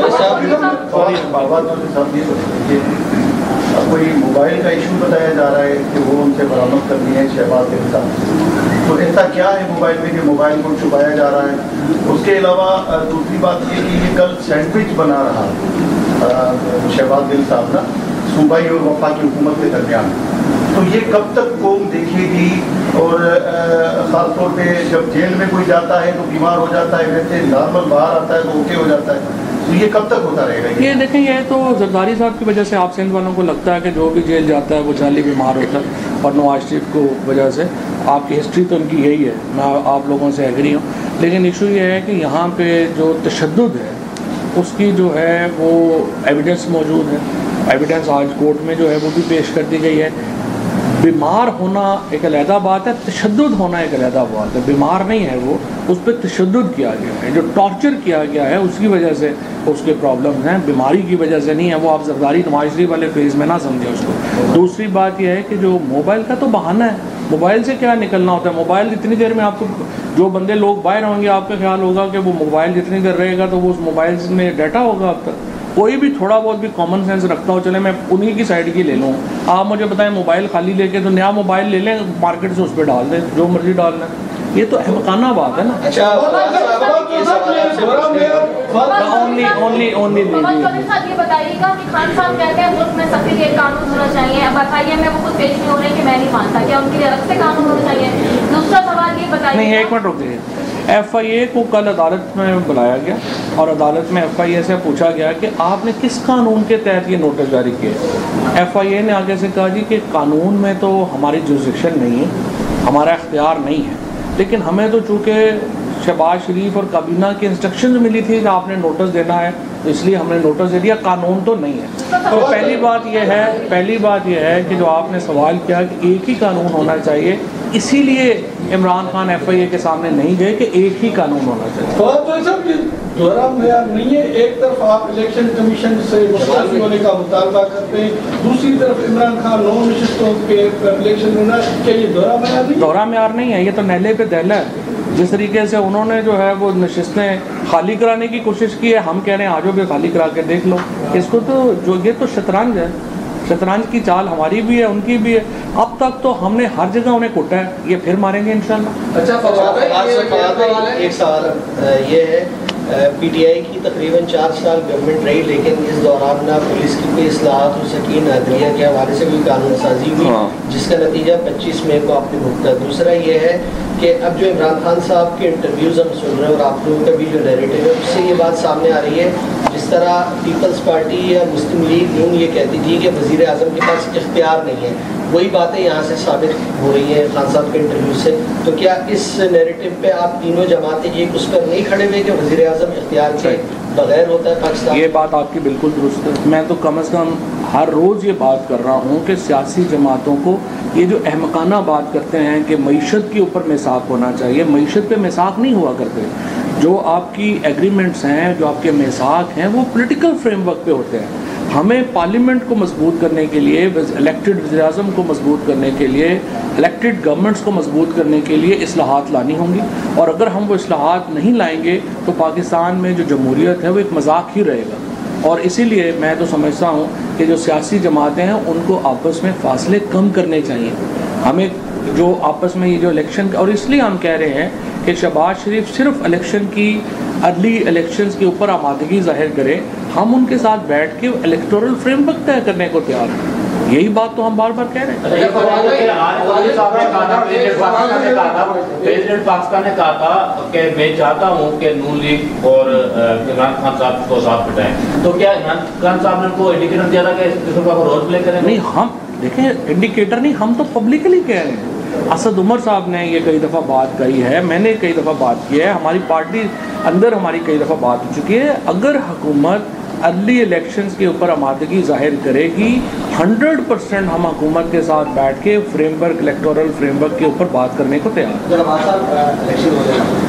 کوئی موبائل کا ایشو بتایا جا رہا ہے کہ وہ ان سے برآمد کرنی ہے شہباز کے ساتھ, تو ایسا کیا ہے موبائل میں کہ موبائل کو چھپایا جا رہا ہے؟ اس کے علاوہ دوسری بات یہ کہ یہ کل سینڈوچ بنا رہا شہباز گل صاحب نا صوبائی اور وفاقی حکومت کے درمیان, تو یہ کب تک قوم دیکھے گی؟ اور خاص طور پہ جب جیل میں کوئی جاتا ہے تو بیمار ہو جاتا ہے, ویسے نارمل باہر آتا ہے تو اوکے ہو جاتا ہے, تو یہ کب تک ہوتا رہے گا؟ یہ دیکھیں, یہ تو زرداری صاحب کی وجہ سے آپ سندھ والوں کو لگتا ہے کہ جو بھی جیل جاتا ہے وہ جعلی بیمار ہوتا ہے, اور نواز شریف کو وجہ سے آپ کی ہسٹری تو ان کی یہی ہے, میں آپ لوگوں سے ایگری ہوں. لیکن ایشو یہ ہے کہ یہاں پہ جو تشدد ہے اس کی جو ہے وہ ایویڈنس موجود ہے. ایویڈنس آج کورٹ میں جو ہے وہ بھی پیش کر دی گئی ہے. بیمار ہونا ایک علیحدہ بات ہے, تشدد ہونا ایک علیحدہ بات ہے. بیمار نہیں ہے وہ, اس پہ تشدد کیا گیا ہے, جو ٹارچر کیا گیا ہے اس کی وجہ سے اس کے پرابلمز ہیں, بیماری کی وجہ سے نہیں ہے. وہ آپ زرداری نواز شریف والے فیز میں نہ سمجھیں اس کو. دوسری بات یہ ہے کہ جو موبائل کا تو بہانہ ہے, موبائل سے کیا نکلنا ہوتا ہے؟ موبائل جتنی دیر میں آپ کو جو بندے لوگ باہر ہوں گے آپ کا خیال ہوگا کہ وہ موبائل جتنی دیر رہے گا تو وہ اس موبائل میں ڈیٹا ہوگا. اب تک کوئی بھی تھوڑا بہت بھی کامن سینس رکھتا ہو, چلے میں انہی کی سائڈ کی لے لوں, آپ مجھے بتائیں موبائل خالی لے کے تو نیا موبائل لے لیں مارکیٹ سے, اس پہ ڈال دیں جو مرضی ڈالنا. یہ تو احمقانہ بات ہے نا. یہ بتائیے گا کہ خان صاحب کہتے ہیں ملک میں سب کے لیے قانون ہونا چاہیے, اب FIA میں وہ خود پیش نہیں ہو رہے کہ میں نہیں مانتا, کیا ان کے لیے الگ سے قانون ہونا چاہیے؟ دوسرا سوال یہ بتائیے. نہیں, ایک منٹ رک دیجیے. FIA کو کل عدالت میں بلایا گیا اور عدالت میں FIA سے پوچھا گیا کہ آپ نے کس قانون کے تحت یہ نوٹس جاری کیے. FIA نے آگے سے کہا جی کہ قانون میں تو ہماری جورسڈکشن نہیں ہے, ہمارا اختیار نہیں ہے, لیکن ہمیں تو چونکہ شہباز شریف اور کابینہ کی انسٹرکشنز ملی تھی کہ آپ نے نوٹس دینا ہے, تو اس لیے ہم نے نوٹس دے دیا, قانون تو نہیں ہے. تو پہلی بات یہ ہے کہ جو آپ نے سوال کیا کہ ایک ہی قانون ہونا چاہیے, اسی لیے عمران خان FIA کے سامنے نہیں گئے کہ ایک ہی قانون ہونا چاہیے. دوہرا معیار نہیں ہے, ایک طرف آپ الیکشن کمیشن سے مستعفی ہونے کا مطالبہ کرتے ہیں, دوسری طرف عمران خان 9 نشستوں کے الیکشن ہونا, کیا یہ دوہرا معیار نہیں ہے؟ دوہرا معیار نہیں ہے, یہ تو نیلے پہ دہلا ہے. جس طریقے سے انہوں نے جو ہے وہ نشستیں خالی کرانے کی کوشش کی ہے, ہم کہہ رہے ہیں آجو بھی خالی کرا کے دیکھ لو. اس کو تو جو یہ تو شطرنج ہے, شطرنج کی چال ہماری بھی ہے ان کی بھی ہے. اب تک تو ہم نے ہر جگہ انہیں کوٹا ہے, یہ پھر ماریں گے انشاءاللہ. اچھا, ایک سوال یہ ہے, PTI کی تقریباً 4 سال گورنمنٹ رہی, لیکن اس دوران نہ پولیس کی کوئی اصلاحات ہو سکی, نہ عدلیہ کے حوالے سے کوئی قانون سازی ہوئی, جس کا نتیجہ 25 مئی کو آپ نے بھگتا. دوسرا یہ ہے کہ اب جو عمران خان صاحب کے انٹرویوز ہم سن رہے ہیں اور آپ لوگوں کا بھی جو نیریٹو ہے اس سے یہ بات سامنے آ رہی ہے, جس طرح پیپلز پارٹی یا مسلم لیگ نون یہ کہتی تھی کہ وزیر اعظم کے پاس اختیار نہیں ہے, وہی باتیں یہاں سے ثابت ہو رہی ہیں خان صاحب کے انٹرویو سے. تو کیا اس نیریٹو پہ آپ تینوں جماعتیں ایک اس پر نہیں کھڑے ہوئے کہ وزیر اعظم اختیار کے بغیر ہوتا ہے پاکستان؟ یہ بات آپ کی بالکل درست ہے. میں تو کم از کم ہر روز یہ بات کر رہا ہوں کہ سیاسی جماعتوں کو یہ جو احمقانہ بات کرتے ہیں کہ معیشت کے اوپر میثاق ہونا چاہیے, معیشت پہ میثاق نہیں ہوا کرتے. جو آپ کی ایگریمنٹس ہیں, جو آپ کے میثاق ہیں, وہ پولیٹیکل فریم ورک پہ ہوتے ہیں. ہمیں پارلیمنٹ کو مضبوط کرنے کے لیے, الیکٹڈ وزیر اعظم کو مضبوط کرنے کے لیے, الیکٹڈ گورنمنٹس کو مضبوط کرنے کے لیے اصلاحات لانی ہوں گی, اور اگر ہم وہ اصلاحات نہیں لائیں گے تو پاکستان میں جو جمہوریت ہے وہ ایک مذاق ہی رہے گا. اور اسی لیے میں تو سمجھتا ہوں کہ جو سیاسی جماعتیں ہیں ان کو آپس میں فاصلے کم کرنے چاہیے. ہمیں جو آپس میں یہ جو الیکشن, اور اس لیے ہم کہہ رہے ہیں کہ شہباز شریف صرف الیکشن کی ارلی الیکشنز کے اوپر آمادگی ظاہر کرے, ہم ان کے ساتھ بیٹھ کے الیکٹورل فریم ورک طے کرنے کو تیار ہیں. یہی بات تو ہم بار بار کہہ رہے ہیں. پریزیڈنٹ پاکستان نے کہا تھا کہ میں چاہتا ہوں کہ نون لیگ اور عمران خان صاحب کو ساتھ بٹھائیں, تو کیا عمران خان صاحب نے کو انڈیکیٹر دیا تھا کہ اس قسم کا رول پلے کریں؟ نہیں, ہم دیکھیں انڈیکیٹر نہیں, ہم تو پبلکلی کہہ رہے ہیں. اسد عمر صاحب نے یہ کئی دفعہ بات کہی ہے, میں نے کئی دفعہ بات کی ہے, ہماری پارٹی اندر ہماری کئی دفعہ بات ہو چکی ہے. اگر حکومت ارلی الیکشنز کے اوپر آمادگی ظاہر کرے گی, 100% ہم حکومت کے ساتھ بیٹھ کے framework, electoral framework کے اوپر بات کرنے کو تیار ہیں.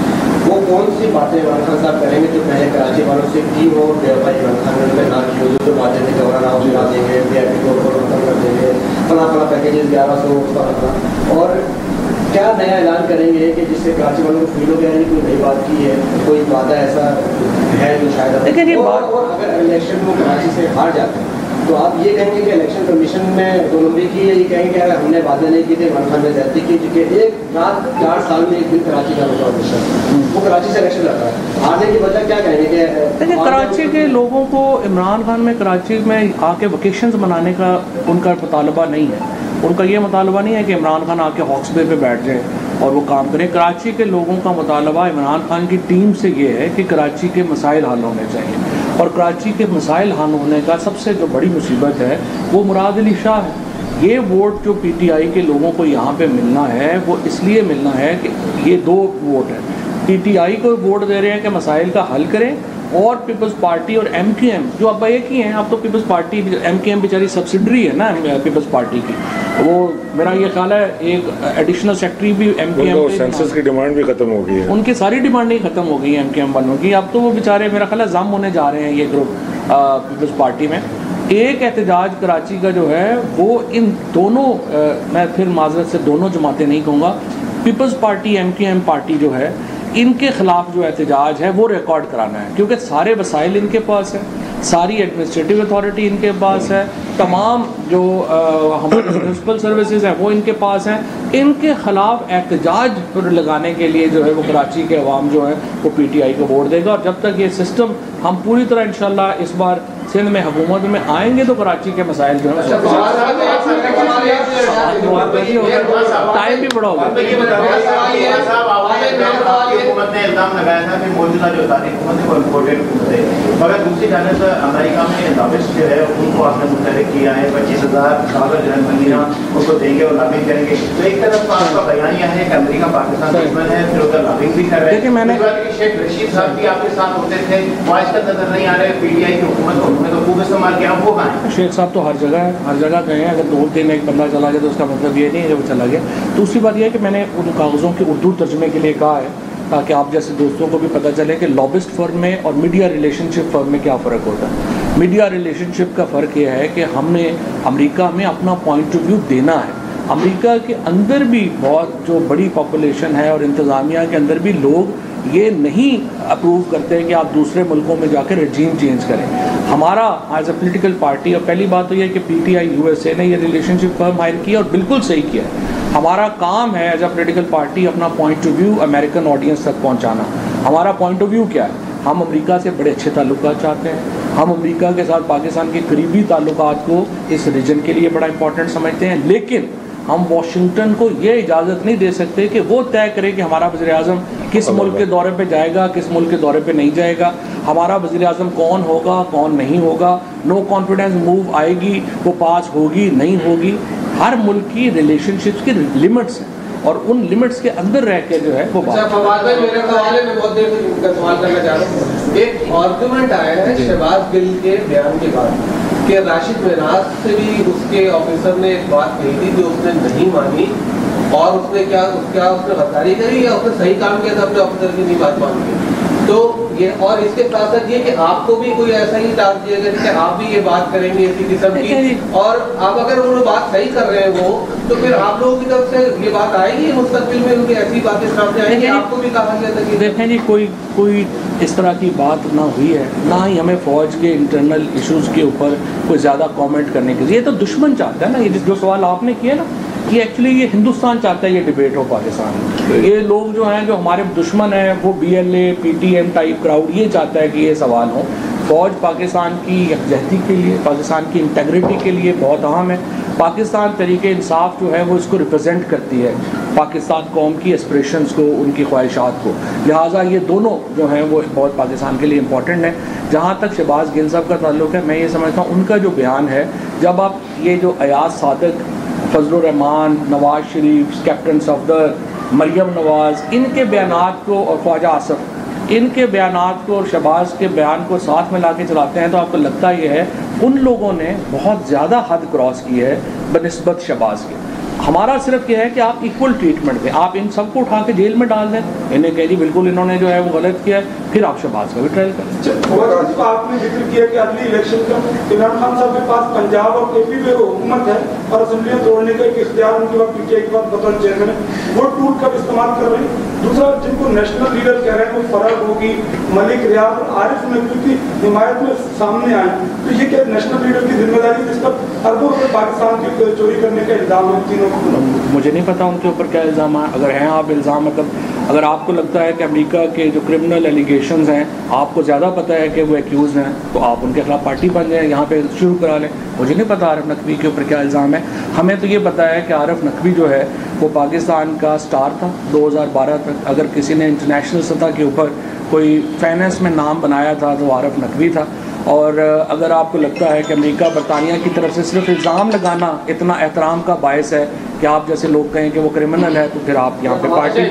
وہ کون سی باتیں عمران خان صاحب کریں گے جو پہلے کراچی والوں سے کی ہو بھائی عمران خان نے نہ کی ہو، جو باتیں تھے گورنر ہاؤس لا دیں گے، وی آئی پی طور پر ختم کر دیں گے، فلاں پیکیجز 1100 اور کیا نیا اعلان کریں گے کہ جس سے کراچی والوں کو فیل ہو گیا ہے کوئی نئی بات کی ہے، کوئی وعدہ ایسا ہے جو شاید اور اگر الیکشن میں کراچی سے ہار جاتے ہیں تو آپ یہ کہیں گے کہ الیکشن کمیشن میں 2 نمبری کی ہے، یہ کہیں گے کہ اگر ہم نے وعدے نہیں کیے تھے عمران خان نے زیادتی کی، چونکہ ایک رات 4 سال میں ایک دن کراچی کا ہوتا ہے، وہ کراچی سے الیکشن لڑ رہا ہے، ہارنے کی وجہ کیا کہیں گے کہ دیکھیں کراچی کے لوگوں کو عمران خان میں کراچی میں آ کے ویکیشنز منانے کا ان کا مطالبہ نہیں ہے، ان کا یہ مطالبہ نہیں ہے کہ عمران خان آ کے ہاکس بے پہ بیٹھ جائیں اور وہ کام کریں. کراچی کے لوگوں کا مطالبہ عمران خان کی ٹیم سے یہ ہے کہ کراچی کے مسائل حل ہونے چاہیے، اور کراچی کے مسائل حل ہونے کا سب سے جو بڑی مصیبت ہے وہ مراد علی شاہ ہے. یہ ووٹ جو پی ٹی آئی کے لوگوں کو یہاں پہ ملنا ہے وہ اس لیے ملنا ہے کہ یہ 2 ووٹ ہیں. پی ٹی آئی کو ووٹ دے رہے ہیں کہ مسائل کا حل کریں، اور پیپلز پارٹی اور ایم کیو ایم جو اب ایک ہی ہیں، اب تو Peoples Party M Q M بیچاری سبسڈری ہے نا پیپلز پارٹی کی، وہ میرا یہ خیال ہے ایک ایڈیشنل سیکٹری بھی ایم کیو ایم سینسس کی ڈیمانڈ بھی ختم ہو گئی ہے، ان کی ساری ڈیمانڈیں ختم ہو گئی ہیں ایم کیو ایم والوں کی. اب تو وہ بیچارے میرا خیال ہے ضم ہونے جا رہے ہیں یہ گروپ پیپلز پارٹی میں. ایک احتجاج کراچی کا جو ہے وہ ان دونوں میں پھر معذرت سے دونوں جماعتیں نہیں کہوں گا، Peoples Party M Q M party جو ہے ان کے خلاف جو احتجاج ہے وہ ریکارڈ کرانا ہے، کیونکہ سارے وسائل ان کے پاس ہیں، ساری ایڈمنسٹریٹو اتھارٹی ان کے پاس ہے، تمام جو ہمارے میونسپل سروسز ہیں وہ ان کے پاس ہیں. ان کے خلاف احتجاج پر لگانے کے لیے جو ہے وہ کراچی کے عوام جو ہے وہ پی ٹی آئی کو ووٹ دے گا. اور جب تک یہ سسٹم ہم پوری طرح انشاءاللہ اس بار سندھ میں حکومت میں آئیں گے تو کراچی کے مسائل جو ہیں ٹائم بھی بڑا ہوگا. حکومت نے الزام لگایا تھا کہ موجودہ جو تاریخ حکومت ہے وہ امپورٹڈ حکومت ہے، مگر دوسری جانب امریکہ میں لابسٹ جو ہے ان کو آپ نے متحرک کیا ہے، $25,000 جو ہے مہینہ ان کو دیں گے اور لابنگ کریں گے. تو ایک طرف آپ کا بیان یہ ہے کہ امریکہ پاکستان دشمن ہے، پھر ادھر لابنگ بھی کر رہے ہیں. میں نے شیخ رشید صاحب بھی آپ کے ساتھ ہوتے تھے، وہ آج تک نظر نہیں آ رہے پی ٹی آئی کی حکومت کو انہوں نے تو خوب استعمال کیا، وہ کہاں ہے؟ شیخ صاحب تو ہر جگہ ہے، ہر جگہ گئے ہیں. اگر 2 دن ایک بندہ چلا گیا تو اس کا مطلب یہ نہیں ہے کہ وہ چلا گیا. دوسری بات یہ ہے کہ میں نے ان کاغذوں کے اردو ترجمے کے لیے کہا ہے تاکہ آپ جیسے دوستوں کو بھی پتہ چلے کہ لابسٹ فرم میں اور میڈیا ریلیشن شپ فرم میں کیا فرق ہوتا ہے. میڈیا ریلیشن شپ کا فرق یہ ہے کہ ہم نے امریکہ میں اپنا پوائنٹ آف ویو دینا ہے. امریکہ کے اندر بھی بہت جو بڑی پاپولیشن ہے اور انتظامیہ کے اندر بھی لوگ یہ نہیں اپروو کرتے کہ آپ دوسرے ملکوں میں جا کے رجیم چینج کریں. ہمارا ایز اے پولیٹیکل پارٹی، اور پہلی بات تو یہ کہ P T I U S A نے یہ ریلیشن شپ فرم ہائر کیا اور بالکل صحیح کیا ہے. ہمارا کام ہے ایز اے پولیٹیکل پارٹی اپنا point of view American audience تک پہنچانا. ہمارا پوائنٹ آف ویو کیا ہے؟ ہم امریکہ سے بڑے اچھے تعلقات چاہتے ہیں، ہم امریکہ کے ساتھ پاکستان کے قریبی تعلقات کو اس ریجن کے لیے بڑا امپورٹنٹ سمجھتے ہیں، لیکن ہم واشنگٹن کو یہ اجازت نہیں دے سکتے کہ وہ طے کرے کہ ہمارا وزیر اعظم کس ملک کے دورے پہ جائے گا، کس ملک کے دورے پہ نہیں جائے گا، ہمارا وزیر اعظم کون ہوگا کون نہیں ہوگا. نو کانفیڈنس موو آئے گی، وہ پاس ہوگی نہیں ہوگی. ہر ملک کی ریلیشن شپس کی لمٹس ہیں اور ان لمٹس کے اندر رہ کے جو ہے وہ بات. میرے حوالے میں بہت دیر کا سوال کرنا چاہ رہا ہوں. ایک آرگومنٹ آیا ہے شہباز گل کے بیان کے بعد کہ راشد مناز سے بھی اس کے آفیسر نے ایک بات کہی تھی جو اس نے نہیں مانی، اور اس نے کیا اس نے غداری کری یا اس نے صحیح کام کیا تھا اپنے آفیسر کی نہیں بات مانی. تو یہ اور اس کے ساتھ ساتھ یہ کہ آپ کو بھی کوئی ایسا ہی ٹاسک دیا گیا کہ آپ بھی یہ بات کریں گے اسی قسم کی، اور آپ اگر وہ بات صحیح کر رہے ہیں وہ تو پھر آپ لوگوں کی طرف سے یہ بات آئے گی مستقبل میں ان کی ایسی باتیں سامنے آئیں گی. آپ کو بھی کہا گیا تھا کہ دیکھیں جی کوئی اس طرح کی بات نہ ہوئی ہے، نہ ہی ہمیں فوج کے انٹرنل ایشوز کے اوپر کوئی زیادہ کامنٹ کرنے کے لیے. یہ تو دشمن چاہتا ہے نا، یہ جو سوال آپ نے کیا نا، یہ ایکچولی یہ ہندوستان چاہتا ہے یہ ڈبیٹ ہو پاکستان میں. یہ لوگ جو ہیں جو ہمارے دشمن ہیں وہ B L A P T M type crowd یہ چاہتا ہے کہ یہ سوال ہو. فوج پاکستان کی یکجہتی کے لیے، پاکستان کی انٹیگریٹی کے لیے بہت اہم ہے. پاکستان طریقہ انصاف جو ہے وہ اس کو ریپرزینٹ کرتی ہے، پاکستان قوم کی اسپریشنز کو، ان کی خواہشات کو. لہٰذا یہ دونوں جو ہیں وہ بہت پاکستان کے لیے امپورٹنٹ ہیں. جہاں تک شہباز گل صاحب کا تعلق ہے، میں یہ سمجھتا ہوں ان کا جو بیان ہے، جب آپ یہ جو ایاز صادق، فضل الرحمان، نواز شریف، کیپٹن صفدر، مریم نواز، ان کے بیانات کو اور خواجہ آصف ان کے بیانات کو اور شہباز کے بیان کو ساتھ میں لا کے چلاتے ہیں تو آپ کو لگتا یہ ہے ان لوگوں نے بہت زیادہ حد کراس کی ہے بنسبت شہباز کے. हमारा सिर्फ ये है कि आप इक्वल ट्रीटमेंट दें, आप इन सबको उठा के जेल में डाल दें, इन्हें कह दी बिल्कुल इन्होंने जो है वो गलत किया है, फिर आप शहबाज का भी ट्रायल करें। आपने जिक्र किया कि अगली इलेक्शन का इमरान खान साहब के पास पंजाब और केपी में हुकूमत है और असेंबलियां तोड़ने का एक इख्तियार उनके पास पीटीआई के पास बतौर चेयरमैन है, वो टूल कब इस्तेमाल कर रहे हैं। दूसरा, जिनको नेशनल लीडर कह रहे हैं वो फराग होगी, मलिक रियाज और आरिफ नकवी की हिमायत में सामने आए, तो ये क्या नेशनल लीडर की जिम्मेदारी जिस पर अरबों रुपये पाकिस्तान की चोरी करने का इल्जाम है तीनों को? मुझे नहीं पता उनके ऊपर क्या इल्ज़ाम है, अगर हैं आप इल्ज़ाम, मतलब अगर आपको लगता है कि अमेरिका के जो क्रिमिनल एलिगेशंस हैं आपको ज़्यादा पता है कि वो एक्यूज़ हैं, तो आप उनके खिलाफ पार्टी बन जाएं, यहाँ पे शुरू करा लें। मुझे नहीं पता आरिफ नकवी के ऊपर क्या इल्ज़ाम है। हमें तो ये पता है कि आरिफ नकवी जो है वो पाकिस्तान का स्टार था 2012 तक। अगर किसी ने इंटरनेशनल सतह के ऊपर कोई फाइनेंस में नाम बनाया था तो आरिफ नकवी था। और अगर आपको लगता है कि अमेरिका बरतानिया की तरफ से सिर्फ इल्ज़ाम लगाना इतना एहतराम का बायस है कि आप जैसे लोग कहें कि वो क्रिमिनल है, तो फिर आप यहाँ पे पार्टी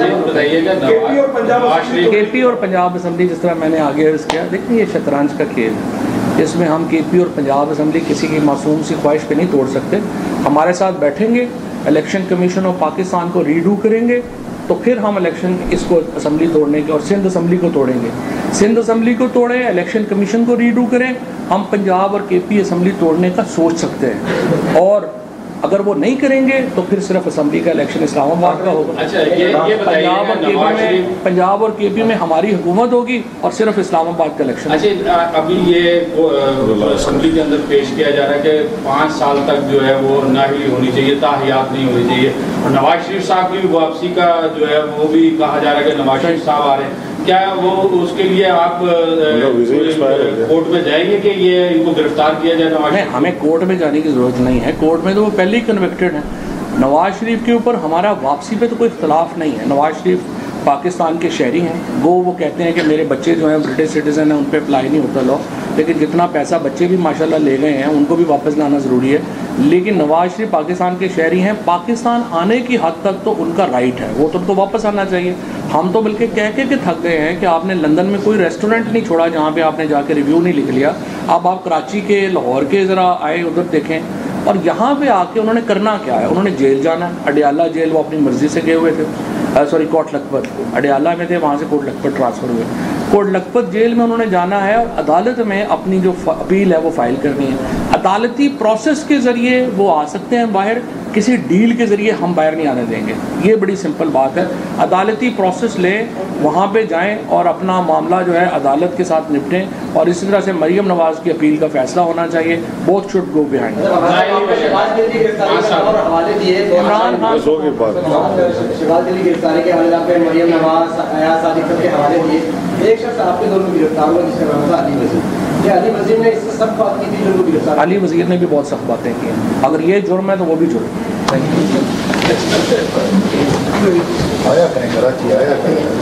केपी और पंजाब असम्बली, जिस तरह मैंने आगे अर्ज़ किया, देखिए ये शतरंज का खेल है, इसमें हम केपी और पंजाब असम्बली किसी की मासूम सी ख्वाहिश पे नहीं तोड़ सकते। हमारे साथ बैठेंगे, इलेक्शन कमीशन ऑफ पाकिस्तान को रीडू करेंगे, तो फिर हम इलेक्शन इसको असम्बली तोड़ने के और सिंध असम्बली को तोड़ेंगे। सिंध असम्बली को तोड़ें, इलेक्शन कमीशन को रीडू करें, हम पंजाब और केपी असम्बली तोड़ने का सोच सकते हैं। और अगर वो नहीं करेंगे तो फिर सिर्फ असम्बली का इलेक्शन इस्लामाबाद का होगा। अच्छा, ये पंजाब और केपी में हमारी हुकूमत होगी और सिर्फ इस्लामाबाद का इलेक्शन। अच्छा, अभी ये असम्बली के अंदर पेश किया जा रहा है कि 5 साल तक जो है वो नाअहली होनी चाहिए, ताहियात नहीं होनी चाहिए, और नवाज शरीफ साहब की वापसी का जो है वो भी कहा जा रहा है कि नवाज शरीफ साहब आ रहे हैं। क्या वो उसके लिए आप कोर्ट में जाएंगे कि ये इनको गिरफ्तार किया जाए? नवाज नहीं, हमें कोर्ट में जाने की ज़रूरत नहीं है, कोर्ट में तो वो पहले ही कन्विक्टेड है। नवाज शरीफ के ऊपर हमारा वापसी पे तो कोई इख्तलाफ नहीं है। नवाज शरीफ पाकिस्तान के शहरी हैं, वो कहते हैं कि मेरे बच्चे जो हैं ब्रिटिश सिटीज़न हैं, उन पर अप्लाई नहीं होता लॉ, लेकिन जितना पैसा बच्चे भी माशाल्लाह ले गए हैं उनको भी वापस लाना ज़रूरी है। लेकिन नवाज शरीफ पाकिस्तान के शहरी हैं, पाकिस्तान आने की हद तक तो उनका राइट है, वो तो उनको वापस आना चाहिए। हम तो बल्कि कह के थक गए हैं कि आपने लंदन में कोई रेस्टोरेंट नहीं छोड़ा जहाँ पे आपने जाके रिव्यू नहीं लिख लिया। अब आप कराची के, लाहौर के ज़रा आए उधर देखें, और यहाँ पे आके उन्होंने करना क्या है, उन्होंने जेल जाना है। अडियाला जेल वो अपनी मर्ज़ी से गए हुए थे, सॉरी कोट लखपत, अडियाला में थे, वहाँ से कोट लखपत ट्रांसफ़र हुए। कोट लखपत जेल में उन्होंने जाना है और अदालत में अपनी जो अपील है वो फाइल करनी है। अदालती प्रोसेस के ज़रिए वो आ सकते हैं बाहर, किसी डील के ज़रिए हम बाहर नहीं आने देंगे। ये बड़ी सिंपल बात है। अदालती प्रोसेस लें, वहाँ पे जाएं और अपना मामला जो है अदालत के साथ निपटें। और इसी तरह से मरियम नवाज़ की अपील का फैसला होना चाहिए। Both should go behind. Imran Khan गिरफ्तारी के हवाले पे मरियम नवाज, अयाज सादिक के हवाले दिए। एक शख्स आपके दौर में गिरफ्तार हुआ जिसका नाम था अली वज़ीर। अली वज़ीर ने इससे सब बात की थी जो उनको गिरफ्तार। अली वज़ीर ने भी बहुत सख्त बातें की हैं। अगर ये जुर्म है तो वो भी जुर्म है। आया करें कराची, आया करें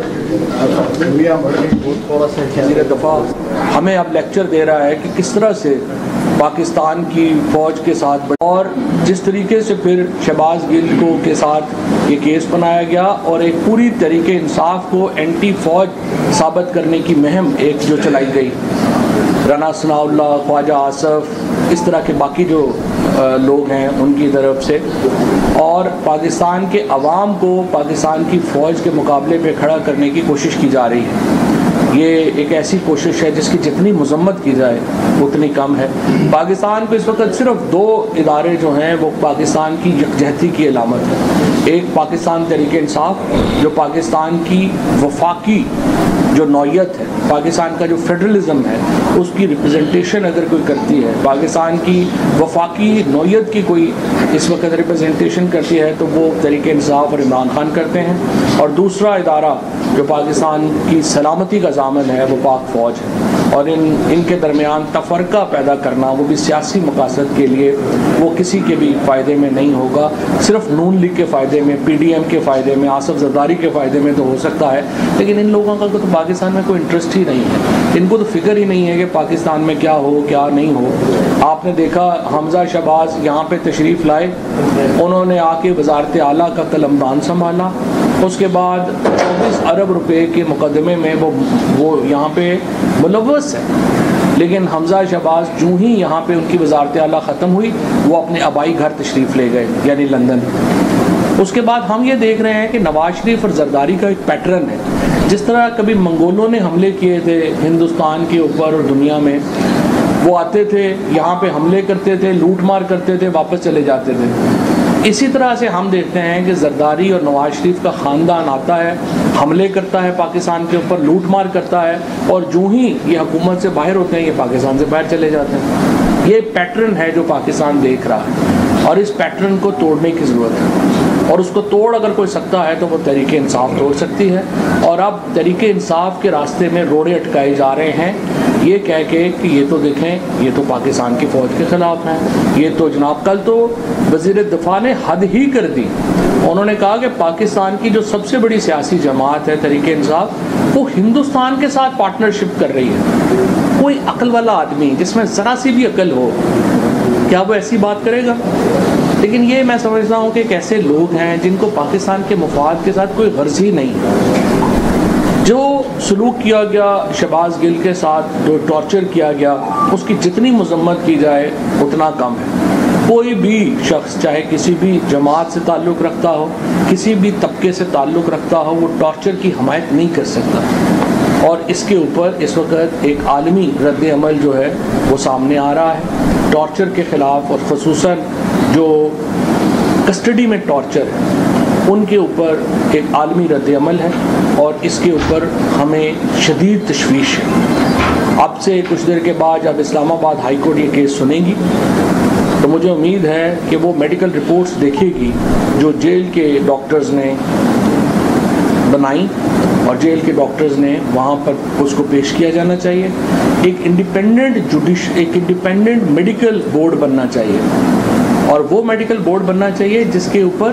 वज़ीर दफ़ा हमें अब लेक्चर दे रहा है कि किस तरह से पाकिस्तान की फ़ौज के साथ, और जिस तरीके से फिर शहबाज गिल को के साथ ये केस बनाया गया और एक पूरी तरीके इंसाफ को एंटी फ़ौज साबित करने की मुहिम एक जो चलाई गई, राना सनाउल्लाह, ख्वाजा आसफ, इस तरह के बाकी जो लोग हैं उनकी तरफ से, और पाकिस्तान के अवाम को पाकिस्तान की फ़ौज के मुकाबले पे खड़ा करने की कोशिश की जा रही है। ये एक ऐसी कोशिश है जिसकी जितनी मजम्मत की जाए उतनी कम है। पाकिस्तान को इस वक्त सिर्फ 2 इदारे जो हैं वो पाकिस्तान की यकजहती की अलामत है। एक पाकिस्तान तहरीक इंसाफ जो पाकिस्तान की वफाकी जो नौयत है, पाकिस्तान का जो फेडरलिज्म है उसकी रिप्रेजेंटेशन अगर कोई करती है, पाकिस्तान की वफाकी नौयत की कोई इस वक्त रिप्रेजेंटेशन करती है तो वो तहरीक इंसाफ और इमरान खान करते हैं। और दूसरा इदारा जो पाकिस्तान की सलामती का ज़ामन है वो पाक फ़ौज है। और इनके दरमियान तफ़रक़ा पैदा करना वो भी सियासी मक़ासद के लिए वो किसी के भी फ़ायदे में नहीं होगा। सिर्फ नून लीग के फ़ायदे में, PDM के फ़ायदे में, आसफ ज़रदारी के फ़ायदे में तो हो सकता है, लेकिन इन लोगों का तो पाकिस्तान में कोई इंटरेस्ट ही नहीं है। इनको तो फ़िक्र ही नहीं है कि पाकिस्तान में क्या हो क्या नहीं हो। आपने देखा हमज़ा शहबाज यहाँ पे तशरीफ़ लाए, उन्होंने आके वज़ारत आला का कलमदान संभाला, उसके बाद 24 अरब रुपए के मुकदमे में वो यहाँ पे मुलव्वस है। لیکن حمزہ شہباز جو ہی یہاں پہ ان کی وزارت اعلیٰ ختم ہوئی وہ اپنے آبائی گھر تشریف لے گئے یعنی لندن. اس کے بعد ہم یہ دیکھ رہے ہیں کہ نواز شریف اور زرداری کا ایک پیٹرن ہے. جس طرح کبھی منگولوں نے حملے کیے تھے ہندوستان کے اوپر اور دنیا میں, وہ آتے تھے یہاں پہ حملے کرتے تھے, لوٹ مار کرتے تھے, واپس چلے جاتے تھے. اسی طرح سے ہم دیکھتے ہیں کہ زرداری اور نواز شریف کا خاندان آتا ہے, حملے کرتا ہے پاکستان کے اوپر, لوٹ مار کرتا ہے, اور جو ہی یہ حکومت سے باہر ہوتے ہیں یہ پاکستان سے باہر چلے جاتے ہیں. یہ پیٹرن ہے جو پاکستان دیکھ رہا ہے اور اس پیٹرن کو توڑنے کی ضرورت ہے. اور اس کو توڑ اگر کوئی سکتا ہے تو وہ تحریک انصاف توڑ سکتی ہے. اور اب تحریک انصاف کے راستے میں روڑے اٹکائے جا رہے ہیں یہ کہہ کے کہ یہ تو دیکھیں یہ تو پاکستان کی فوج کے خلاف ہیں, یہ تو جناب کل تو وزیر دفاع نے حد ہی کر دی. انہوں نے کہا کہ پاکستان کی جو سب سے بڑی سیاسی جماعت ہے تحریک انصاف وہ ہندوستان کے ساتھ پارٹنرشپ کر رہی ہے. کوئی عقل والا آدمی جس میں ذرا سی بھی عقل ہو کیا وہ ایسی بات کرے گا؟ لیکن یہ میں سمجھتا ہوں کہ ایک ایسے لوگ ہیں جن کو پاکستان کے مفاد کے ساتھ کوئی غرض ہی نہیں. جو سلوک کیا گیا شہباز گل کے ساتھ, جو ٹارچر کیا گیا, اس کی جتنی مذمت کی جائے اتنا کم ہے. کوئی بھی شخص چاہے کسی بھی جماعت سے تعلق رکھتا ہو, کسی بھی طبقے سے تعلق رکھتا ہو, وہ ٹارچر کی حمایت نہیں کر سکتا. اور اس کے اوپر اس وقت ایک عالمی رد عمل جو ہے وہ سامنے آ رہا ہے ٹارچر کے خلاف, اور خصوصاً جو کسٹڈی میں ٹارچر ہے ان کے اوپر ایک عالمی رد عمل ہے, اور اس کے اوپر ہمیں شدید تشویش ہے. اب سے کچھ دیر کے بعد جب اسلام آباد ہائی کورٹ یہ کیس سنے گی تو مجھے امید ہے کہ وہ میڈیکل رپورٹس دیکھے گی جو جیل کے ڈاکٹرز نے بنائی, اور جیل کے ڈاکٹرز نے وہاں پر اس کو پیش کیا جانا چاہیے. ایک انڈیپینڈنٹ میڈیکل بورڈ بننا چاہیے, اور وہ میڈیکل بورڈ بننا چاہیے جس کے اوپر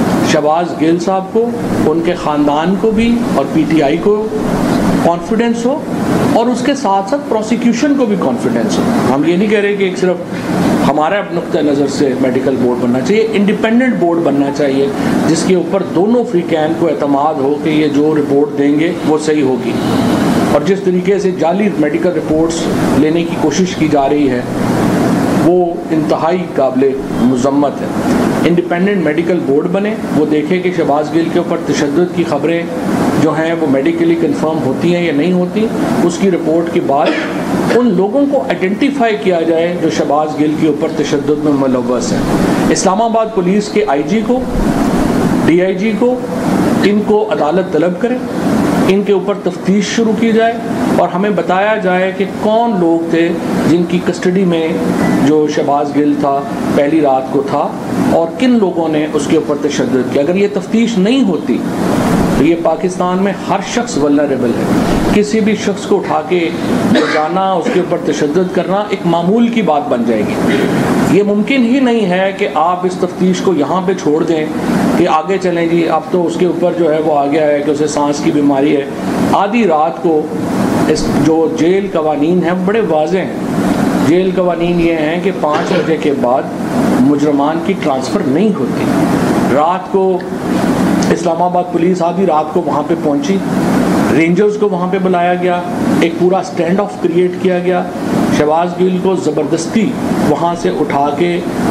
شہباز گل صاحب کو, ان کے خاندان کو بھی اور پی ٹی آئی کو کانفیڈنس ہو, اور اس کے ساتھ ساتھ پروسیکیوشن کو بھی کانفیڈنس ہو. ہم یہ نہیں کہہ رہے کہ ایک صرف ہمارا نقطۂ نظر سے میڈیکل بورڈ بننا چاہیے, انڈیپینڈنٹ بورڈ بننا چاہیے جس کے اوپر دونوں فریقین کو اعتماد ہو کہ یہ جو رپورٹ دیں گے وہ صحیح ہوگی. اور جس طریقے سے جعلی میڈیکل رپورٹس لینے کی کوشش کی جا رہی ہے وہ انتہائی قابل مذمت ہے. انڈیپینڈنٹ میڈیکل بورڈ بنے, وہ دیکھے کہ شہباز گل کے اوپر تشدد کی خبریں جو ہیں وہ میڈیکلی کنفرم ہوتی ہیں یا نہیں ہوتی. اس کی رپورٹ کے بعد ان لوگوں کو آئیڈینٹیفائی کیا جائے جو شہباز گل کے اوپر تشدد میں ملوث ہیں. اسلام آباد پولیس کے آئی جی کو, ڈی آئی جی کو, ان کو عدالت طلب کریں, ان کے اوپر تفتیش شروع کی جائے, اور ہمیں بتایا جائے کہ کون لوگ تھے جن کی کسٹڈی میں جو شہباز گل تھا پہلی رات کو تھا, اور کن لوگوں نے اس کے اوپر تشدد کیا. اگر یہ تفتیش نہیں ہوتی تو یہ پاکستان میں ہر شخص ولنریبل ہے. کسی بھی شخص کو اٹھا کے لے جانا, اس کے اوپر تشدد کرنا ایک معمول کی بات بن جائے گی. یہ ممکن ہی نہیں ہے کہ آپ اس تفتیش کو یہاں پہ چھوڑ دیں کہ آگے چلیں جی اب تو اس کے اوپر جو ہے وہ آ گیا ہے کہ اسے سانس کی بیماری ہے. آدھی رات کو اس جو جیل قوانین ہیں بڑے واضح ہیں. جیل قوانین یہ ہیں کہ 5 بجے کے بعد مجرمان کی ٹرانسفر نہیں ہوتی. رات کو اسلام آباد پولیس آدھی رات کو وہاں پہ پہنچی, رینجرز کو وہاں پہ بلایا گیا, ایک پورا سٹینڈ آف کریٹ کیا گیا. شہباز گل کو زبردستی وہاں سے اٹھا کے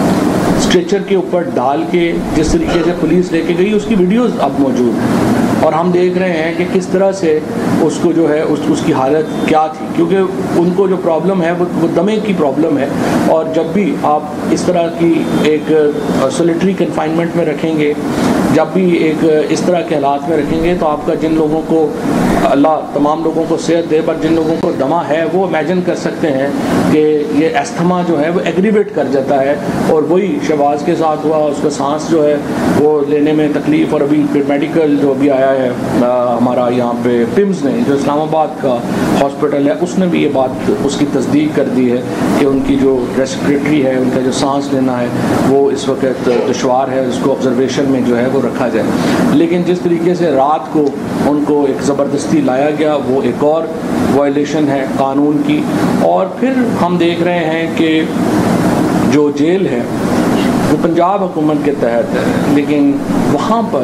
اسٹریچر کے اوپر ڈال کے جس طریقے سے پولیس لے کے گئی اس کی ویڈیوز اب موجود ہیں, اور ہم دیکھ رہے ہیں کہ کس طرح سے اس کو جو ہے اس کی حالت کیا تھی, کیونکہ ان کو جو پرابلم ہے وہ دمے کی پرابلم ہے. اور جب بھی آپ اس طرح کی ایک سولیٹری کنفائنمنٹ میں رکھیں گے, جب بھی ایک اس طرح کے حالات میں رکھیں گے تو آپ کا جن لوگوں کو اللہ تمام لوگوں کو صحت دے, پر جن لوگوں کو دمہ ہے وہ امیجن کر سکتے ہیں کہ یہ استھما جو ہے وہ ایگریویٹ کر جاتا ہے, اور وہی شہباز کے ساتھ ہوا. اس کا سانس جو ہے وہ لینے میں تکلیف, اور ابھی میڈیکل جو ابھی آیا ہے ہمارا یہاں پہ پمز نے جو اسلام آباد کا ہاسپٹل ہے اس نے بھی یہ بات اس کی تصدیق کر دی ہے کہ ان کی جو ریسپریٹری ہے, ان کا جو سانس لینا ہے وہ اس وقت دشوار ہے, اس کو آبزرویشن میں جو ہے وہ رکھا جائے. لیکن جس طریقے سے رات کو ان کو ایک زبردستی لایا گیا وہ ایک اور وائلیشن ہے قانون کی. اور پھر ہم دیکھ رہے ہیں کہ جو جیل ہے وہ پنجاب حکومت کے تحت ہے, لیکن وہاں پر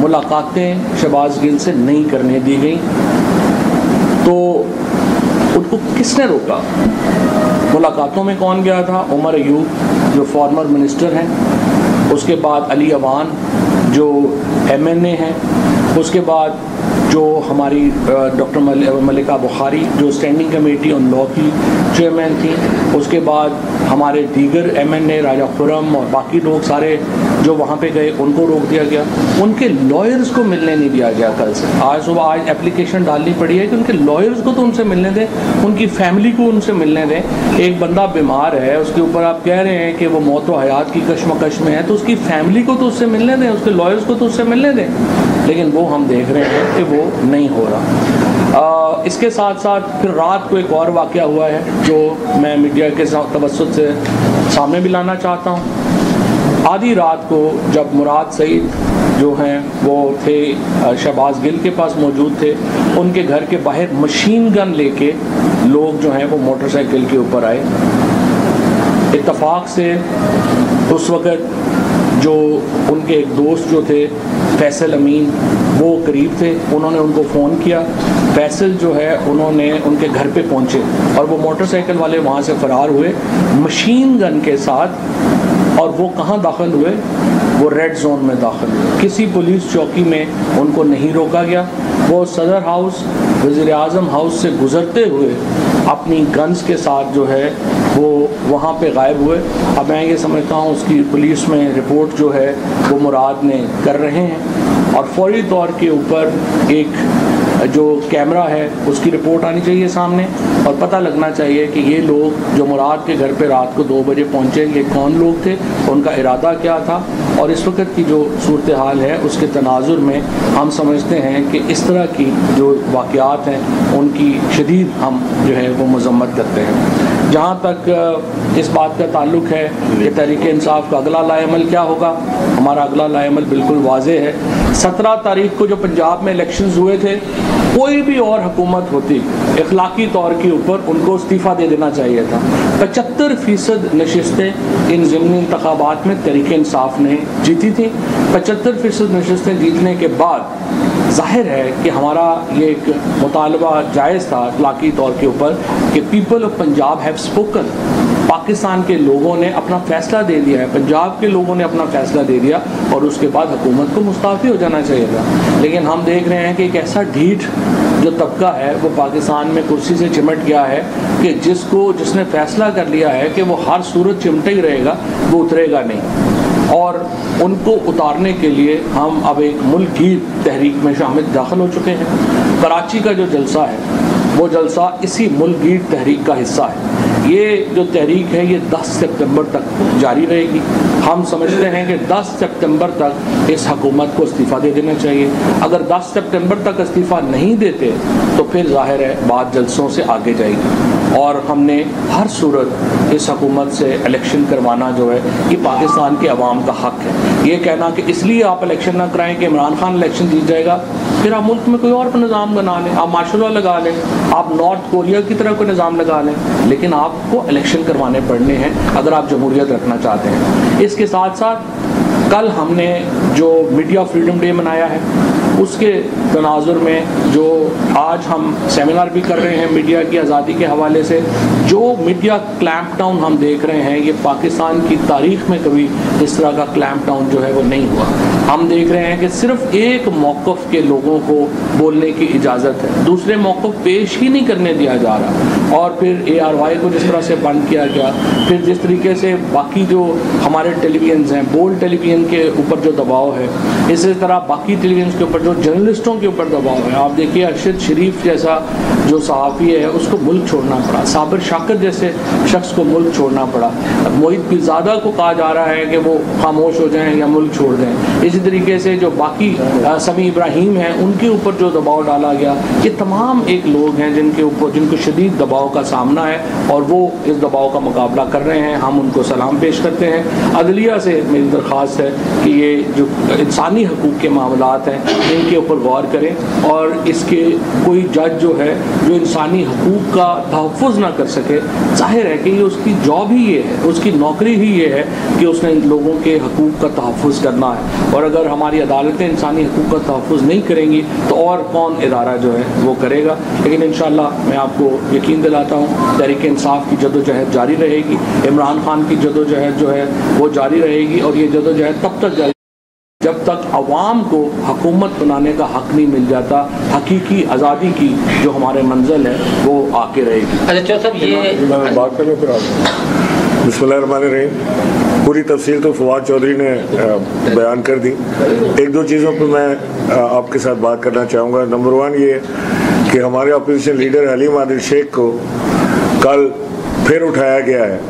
ملاقاتیں شہباز گل سے نہیں کرنے دی گئیں. تو को किसने रोका? मुलाकातों में कौन गया था? उमर अयूब जो फॉर्मर मिनिस्टर हैं, उसके बाद अली अवान जो MNA हैं, उसके बाद जो हमारी डॉक्टर मलिका बुखारी जो स्टैंडिंग कमेटी ऑन लॉ की चेयरमैन थी, उसके बाद हमारे दीगर MNA राजा खुरम और बाकी लोग सारे जो वहाँ पे गए उनको रोक दिया गया। उनके लॉयर्स को मिलने नहीं दिया गया कल से। आज सुबह एप्लीकेशन डालनी पड़ी है कि उनके लॉयर्स को तो उनसे मिलने दें, उनकी फैमिली को उनसे मिलने दें। एक बंदा बीमार है, उसके ऊपर आप कह रहे हैं कि वो मौत व हयात की कशमकश में है, तो उसकी फैमिली को तो उससे मिलने दें, उसके लॉयर्स को तो उससे मिलने दें। लेकिन वो हम देख रहे हैं कि वो नहीं हो रहा। इसके साथ साथ फिर रात को एक और वाक़या हुआ है जो मैं मीडिया के तवज्जुह से सामने भी लाना चाहता हूँ। आधी रात को जब मुराद सईद जो हैं वो थे शहबाज गिल के पास मौजूद थे, उनके घर के बाहर मशीन गन लेके लोग जो हैं वो मोटरसाइकिल के ऊपर आए। इत्तफाक से उस वक़्त जो उनके एक दोस्त जो थे फैसल अमीन वो करीब थे, उन्होंने उनको फ़ोन किया। फैसल जो है उन्होंने उनके घर पे पहुँचे और वो मोटरसाइकिल वाले वहाँ से फ़रार हुए मशीन गन के साथ। और वो कहाँ दाखिल हुए? वो रेड जोन में दाखिल हुए। किसी पुलिस चौकी में उनको नहीं रोका गया। वो सदर हाउस, वज़ीर आज़म हाउस से गुज़रते हुए अपनी गन्स के साथ जो है वो वहाँ पे गायब हुए। अब मैं ये समझता हूँ उसकी पुलिस में रिपोर्ट जो है वो मुराद ने कर रहे हैं और फौरी तौर के ऊपर एक जो कैमरा है उसकी रिपोर्ट आनी चाहिए सामने और पता लगना चाहिए कि ये लोग जो मुराद के घर पे रात को 2 बजे पहुँचे ये कौन लोग थे, उनका इरादा क्या था। और इस वक्त की जो सूरत हाल है उसके तनाजुर में हम समझते हैं कि इस तरह की जो वाक़यात हैं उनकी शदीद हम जो है वो मज़म्मत करते हैं। जहाँ तक इस बात का ताल्लुक़ है कि तहरीक इंसाफ का अगला लाएमल क्या होगा, हमारा अगला लाएमल बिल्कुल वाज़े है। 17 तारीख को जो पंजाब में इलेक्शंस हुए थे, कोई भी और हुकूमत होती इखलाकी तौर के ऊपर उनको इस्तीफ़ा दे देना चाहिए था। 75% नशिस्तें इन ज़िमनी इंतखाबात में तहरीक इंसाफ ने जीती थी। 75% नशिस्तें जीतने के बाद ज़ाहिर है कि हमारा ये एक मुतालबा जायज़ था इखलाकी तौर के ऊपर कि people of Punjab have spoken. Pakistan के लोगों ने अपना फ़ैसला दे दिया है, पंजाब के लोगों ने अपना फ़ैसला दे दिया और उसके बाद हुकूमत को मुस्ताफ़ी हो जाना चाहिए था। लेकिन हम देख रहे हैं कि एक ऐसा ढीठ जो तबका है वो पाकिस्तान में कुर्सी से चिमट गया है कि जिसने फ़ैसला कर लिया है कि वो हर सूरत चिमटा ही रहेगा, वो उतरेगा नहीं। और उनको उतारने के लिए हम अब एक मुल्क की तहरीक में शामिल दाखिल हो चुके हैं। कराची का जो जलसा है वो जलसा इसी मुल्क की तहरीक का हिस्सा है। ये जो तहरीक है ये 10 सितंबर तक जारी रहेगी। हम समझते हैं कि 10 सितंबर तक इस हुकूमत को इस्तीफ़ा दे देना चाहिए। अगर 10 सितंबर तक इस्तीफ़ा नहीं देते तो फिर जाहिर है बात जलसों से आगे जाएगी और हमने हर सूरत इस हुकूमत से इलेक्शन करवाना जो है ये पाकिस्तान के अवाम का हक़ है। ये कहना कि इसलिए आप इलेक्शन ना कराएं कि इमरान खान इलेक्शन जीत जाएगा, फिर आप मुल्क में कोई और निज़ाम बना लें, आप मार्शल लॉ लगा लें, आप नॉर्थ कोरिया की तरह कोई निज़ाम लगा लें, लेकिन आपको इलेक्शन करवाने पड़ने हैं अगर आप जमहूरियत रखना चाहते हैं। इसके साथ साथ कल हमने जो मीडिया फ्रीडम डे मनाया है उसके तनाजुर में जो आज हम सेमिनार भी कर रहे हैं मीडिया की आज़ादी के हवाले से, जो मीडिया क्लैम्प डाउन हम देख रहे हैं ये पाकिस्तान की तारीख़ में कभी इस तरह का क्लैम्प डाउन जो है वो नहीं हुआ। हम देख रहे हैं कि सिर्फ एक मौक़िफ़ के लोगों को बोलने की इजाज़त है, दूसरे मौक़िफ़ पेश ही नहीं करने दिया जा रहा। और फिर ARY को जिस तरह से बंद किया गया, फिर जिस तरीके से बाकी जो हमारे टेलीविज़न हैं, बोल्ड टेलीविज़न के ऊपर जो दबाव है, इसी तरह बाकी टेलीविज़न के ऊपर जो जर्नलिस्टों के ऊपर दबाव है। आप देखिए अरशद शरीफ जैसा जो सहाफ़ी है उसको मुल्क छोड़ना पड़ा, साबिर शाकिर जैसे शख्स को मुल्क छोड़ना पड़ा, मोहित पीरज़ादा को कहा जा रहा है कि वो खामोश हो जाएं या मुल्क छोड़ दें। इसी तरीके से जो बाकी समी इब्राहिम हैं उनके ऊपर जो दबाव डाला गया, ये तमाम एक लोग हैं जिनको शदीद दबाव का सामना है और वो इस दबाव का मुकाबला कर रहे हैं। हम उनको सलाम पेश करते हैं। अदलिया से मेरी दरख्वास्त है कि ये जो इंसानी हकूक़ के मामलात हैं ان کے اوپر غور کریں اور اس کے کوئی جج جو ہے جو انسانی حقوق کا تحفظ نہ کر سکے، ظاہر ہے کہ یہ اس کی جاب ہی یہ ہے، اس کی نوکری ہی یہ ہے کہ اس نے لوگوں کے حقوق کا تحفظ کرنا ہے، اور اگر ہماری عدالتیں انسانی حقوق کا تحفظ نہیں کریں گی تو اور کون ادارہ جو ہے وہ کرے گا۔ لیکن انشاءاللہ میں آپ کو یقین دلاتا ہوں تحریک انصاف کی جدوجہد جاری رہے گی، عمران خان کی جدوجہد جو ہے وہ جاری رہے گی، اور یہ جدوجہد تب تک جاری جب تک عوام کو حکومت بنانے کا حق نہیں مل جاتا، حقیقی آزادی کی جو ہمارے منزل ہے وہ آ کے رہے گی۔ اچھا صاحب یہ بات کریں پھر آپ۔ بسم اللہ الرحمن الرحیم۔ پوری تفصیل تو فواد چودھری نے بیان کر دی، ایک دو چیزوں پہ میں آپ کے ساتھ بات کرنا چاہوں گا۔ نمبر 1 یہ کہ ہمارے اپوزیشن لیڈر حلیم عادل شیخ کو کل پھر اٹھایا گیا ہے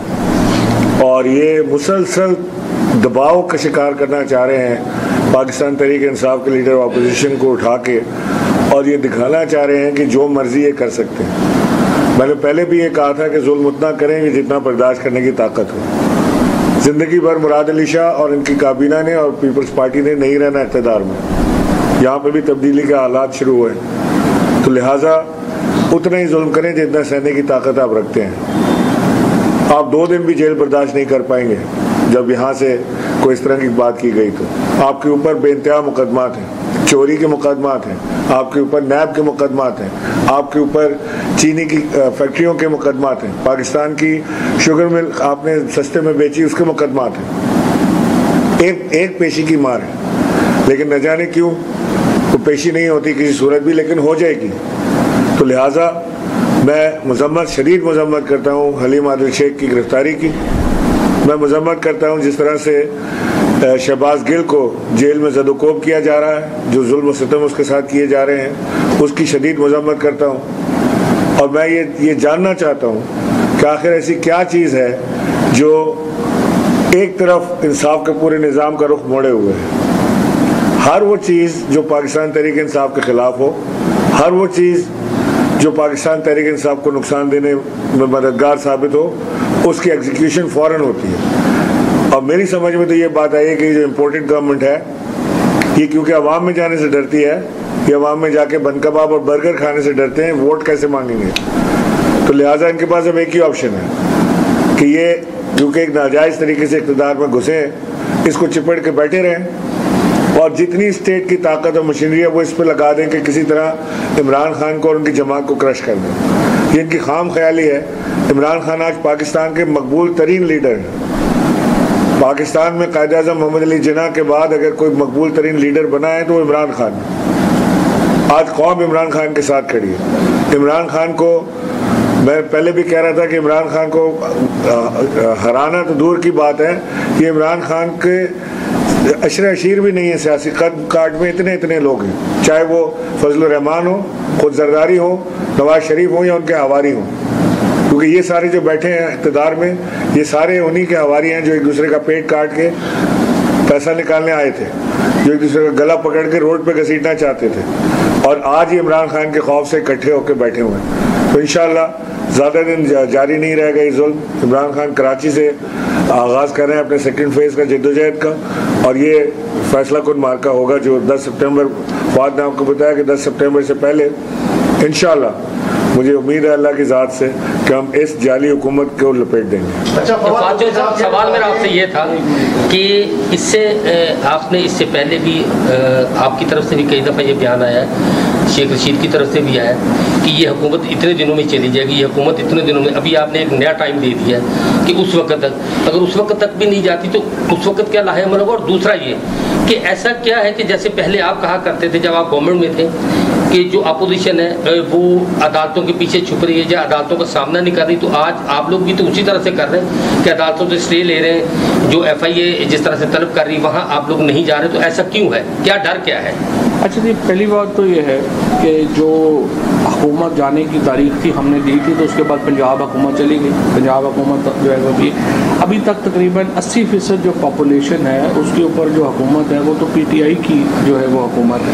اور یہ مسلسل دباؤ کا شکار کرنا چاہ رہے ہیں پاکستان تحریک انصاف کے لیڈر اپوزیشن کو اٹھا کے، اور یہ دکھانا چاہ رہے ہیں کہ جو مرضی یہ کر سکتے ہیں۔ میں نے پہلے بھی یہ کہا تھا کہ ظلم اتنا کریں گے جتنا برداشت کرنے کی طاقت ہو۔ زندگی بھر مراد علی شاہ اور ان کی کابینہ نے اور پیپلز پارٹی نے نہیں رہنا اقتدار میں، یہاں پہ بھی تبدیلی کے حالات شروع ہوئے، تو لہٰذا اتنا ہی ظلم کریں جتنا سہنے کی طاقت آپ رکھتے ہیں۔ آپ 2 دن بھی جیل برداشت نہیں کر پائیں گے جب یہاں سے کوئی اس طرح کی بات کی گئی، تو آپ کے اوپر بے انتہا مقدمات ہیں، چوری کے مقدمات ہیں، آپ کے اوپر نیب کے مقدمات ہیں، آپ کے اوپر چینی کی فیکٹریوں کے مقدمات ہیں، پاکستان کی شوگر مل آپ نے سستے میں بیچی اس کے مقدمات ہیں۔ ایک پیشی کی مار ہے، لیکن نہ جانے کیوں وہ پیشی نہیں ہوتی کسی صورت بھی، لیکن ہو جائے گی۔ تو لہٰذا میں شدید مذمت کرتا ہوں حلیم عادل شیخ کی گرفتاری کی۔ میں مذمت کرتا ہوں جس طرح سے شہباز گل کو جیل میں زد و کوب کیا جا رہا ہے، جو ظلم و ستم اس کے ساتھ کیے جا رہے ہیں، اس کی شدید مذمت کرتا ہوں۔ اور میں یہ جاننا چاہتا ہوں کہ آخر ایسی کیا چیز ہے جو ایک طرف انصاف کے پورے نظام کا رخ موڑے ہوئے ہے، ہر وہ چیز جو پاکستان تحریک انصاف کے خلاف ہو، ہر وہ چیز جو پاکستان تحریک انصاف کو نقصان دینے میں مددگار ثابت ہو، اس کی ایگزیکیوشن فوراً ہوتی ہے۔ اور میری سمجھ میں تو یہ بات آئی ہے کہ جو امپورٹنٹ گورنمنٹ ہے یہ کیونکہ عوام میں جانے سے ڈرتی ہے، یہ عوام میں جا کے بند کباب اور برگر کھانے سے ڈرتے ہیں، ووٹ کیسے مانگیں گے، تو لہٰذا ان کے پاس اب ایک ہی آپشن ہے کہ یہ کیونکہ ایک ناجائز طریقے سے اقتدار میں گھسے ہیں، اس کو چپٹ کے بیٹھے رہیں اور جتنی اسٹیٹ کی طاقت اور مشینری ہے وہ اس پہ لگا دیں کہ کسی طرح عمران خان کو اور ان کی جماعت کو کرش کر دیں۔ یہ ان کی خام خیالی ہے۔ عمران خان آج پاکستان کے مقبول ترین لیڈر ہیں۔ پاکستان میں قائد اعظم محمد علی جناح کے بعد اگر کوئی مقبول ترین لیڈر بنا ہے تو وہ عمران خان ہے۔ آج قوم عمران خان کے ساتھ کھڑی ہے۔ عمران خان کو میں پہلے بھی کہہ رہا تھا کہ عمران خان کو ہرانا تو دور کی بات ہے، یہ عمران خان کے عشر عشیر بھی نہیں ہے، سیاسی کارڈ میں اتنے لوگ ہیں، چاہے وہ فضل الرحمان ہو، خود زرداری ہو، نواز شریف ہوں یا ان کے حواری ہوں، کیونکہ یہ سارے جو بیٹھے ہیں اقتدار میں یہ سارے انہی کے حواری ہیں جو ایک دوسرے کا پیٹ کاٹ کے پیسہ نکالنے آئے تھے، جو ایک دوسرے کا گلا پکڑ کے روڈ پہ گھسیٹنا چاہتے تھے، اور آج یہ عمران خان کے خوف سے اکٹھے ہو کے بیٹھے ہوئے ہیں۔ تو انشاءاللہ زیادہ دن جاری نہیں رہے گا یہ ظلم۔ عمران خان کراچی سے آغاز کر رہے ہیں اپنے سیکنڈ فیز کا جدوجہد کا، اور یہ فیصلہ کن مارکا ہوگا جو 10 سپٹمبر فواد نے آپ کو بتایا کہ 10 سپٹمبر سے پہلے انشاءاللہ مجھے امید ہے اللہ کی ذات سے کہ ہم اس جعلی حکومت کو لپیٹ دیں گے۔ سوال میرا آپ سے یہ تھا کہ اس سے آپ نے اس سے پہلے بھی آپ کی طرف سے بھی کئی دفعہ یہ بیان آیا ہے، شیخ رشید کی طرف سے بھی آیا ہے کہ یہ حکومت اتنے دنوں میں چلی جائے گی، یہ حکومت اتنے دنوں میں، ابھی آپ نے ایک نیا ٹائم دے دیا ہے کہ اس وقت تک، اگر اس وقت تک بھی نہیں جاتی تو اس وقت کیا لاہے عمل ہوگا؟ اور دوسرا یہ کہ ایسا کیا ہے کہ جیسے پہلے آپ کہا کرتے تھے جب آپ گورنمنٹ میں تھے کہ جو اپوزیشن ہے وہ عدالتوں کے پیچھے چھپ رہی ہے یا عدالتوں کا سامنا نہیں کر رہی، تو آج آپ لوگ بھی تو اسی طرح سے کر رہے ہیں کہ عدالتوں سے اسٹے لے رہے ہیں، جو FIA جس طرح سے طلب کر رہی وہاں آپ لوگ نہیں جا رہے، تو ایسا کیوں ہے؟ کیا ڈر کیا ہے؟ اچھا جی، پہلی بات تو یہ ہے کہ جو حکومت جانے کی تاریخ تھی ہم نے دی تھی، تو اس کے بعد پنجاب حکومت چلی گئی۔ پنجاب حکومت جو ہے وہ بھی ابھی تک تقریباً 80% جو پاپولیشن ہے اس کے اوپر جو حکومت ہے وہ تو PTI کی جو ہے وہ حکومت ہے۔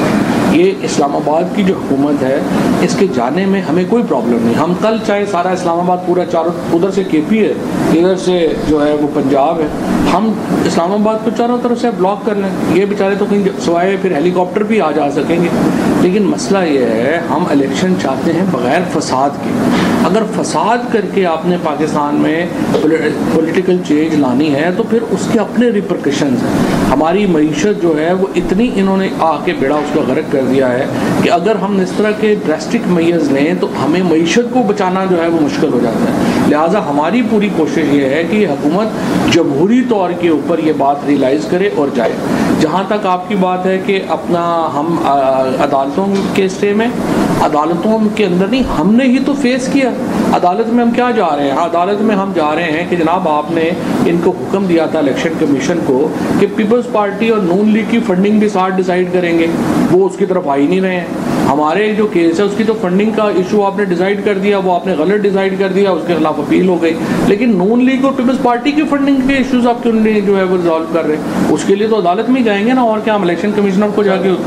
یہ اسلام آباد کی جو حکومت ہے اس کے جانے میں ہمیں کوئی پرابلم نہیں. ہم کل چاہے سارا اسلام آباد پورا چاروں، ادھر سے کے پی ہے، ادھر سے جو ہے وہ پنجاب ہے، ہم اسلام آباد کو چاروں طرف سے بلاک کر لیں. یہ بیچارے تو کہیں سوائے پھر ہیلی کاپٹر بھی آ جا سکیں گے. لیکن مسئلہ یہ ہے ہم الیکشن چاہتے ہیں بغیر فساد کے. اگر فساد کر کے آپ نے پاکستان میں پولیٹیکل چینج لانی ہے تو پھر اس کے اپنے ریپرکشنز ہیں. ہماری معیشت جو ہے وہ اتنی انہوں نے آ کے بیڑا اس کو غرق کر دیا ہے کہ اگر ہم اس طرح کے ڈراسٹک میئرز لیں تو ہمیں معیشت کو بچانا جو ہے وہ مشکل ہو جاتا ہے. لہٰذا ہماری پوری کوشش یہ ہے کہ یہ حکومت جمہوری طور کے اوپر یہ بات ریئلائز کرے اور جائے. جہاں تک آپ کی بات ہے کہ اپنا ہم عدالتوں کے اسٹے میں، عدالتوں کے اندر نہیں، ہم نے ہی تو فیس کیا. عدالت میں ہم کیا جا رہے ہیں؟ عدالت میں ہم جا رہے ہیں کہ جناب آپ نے ان کو حکم دیا تھا الیکشن کمیشن کو کہ پیپلز پارٹی اور نون لیگ کی فنڈنگ بھی ساتھ ڈیسائیڈ کریں گے. وہ اس کی طرف آ ہی نہیں رہے ہیں. ہمارے جو کیس ہے اس کی تو فنڈنگ کا ایشو آپ نے ڈیسائیڈ کر دیا، وہ آپ نے غلط ڈیسائیڈ کر دیا، اس کے خلاف اپیل ہو گئی. لیکن نون لیگ اور پیپلز پارٹی کی فنڈنگ کے ایشوز آپ کیوں نہیں جو ہے وہ ریزالو کر رہے ہیں؟ اس کے لیے تو عدالت میں جائیں گے نا. اور کیا ہم الیکشن کمیشنر کو جا کے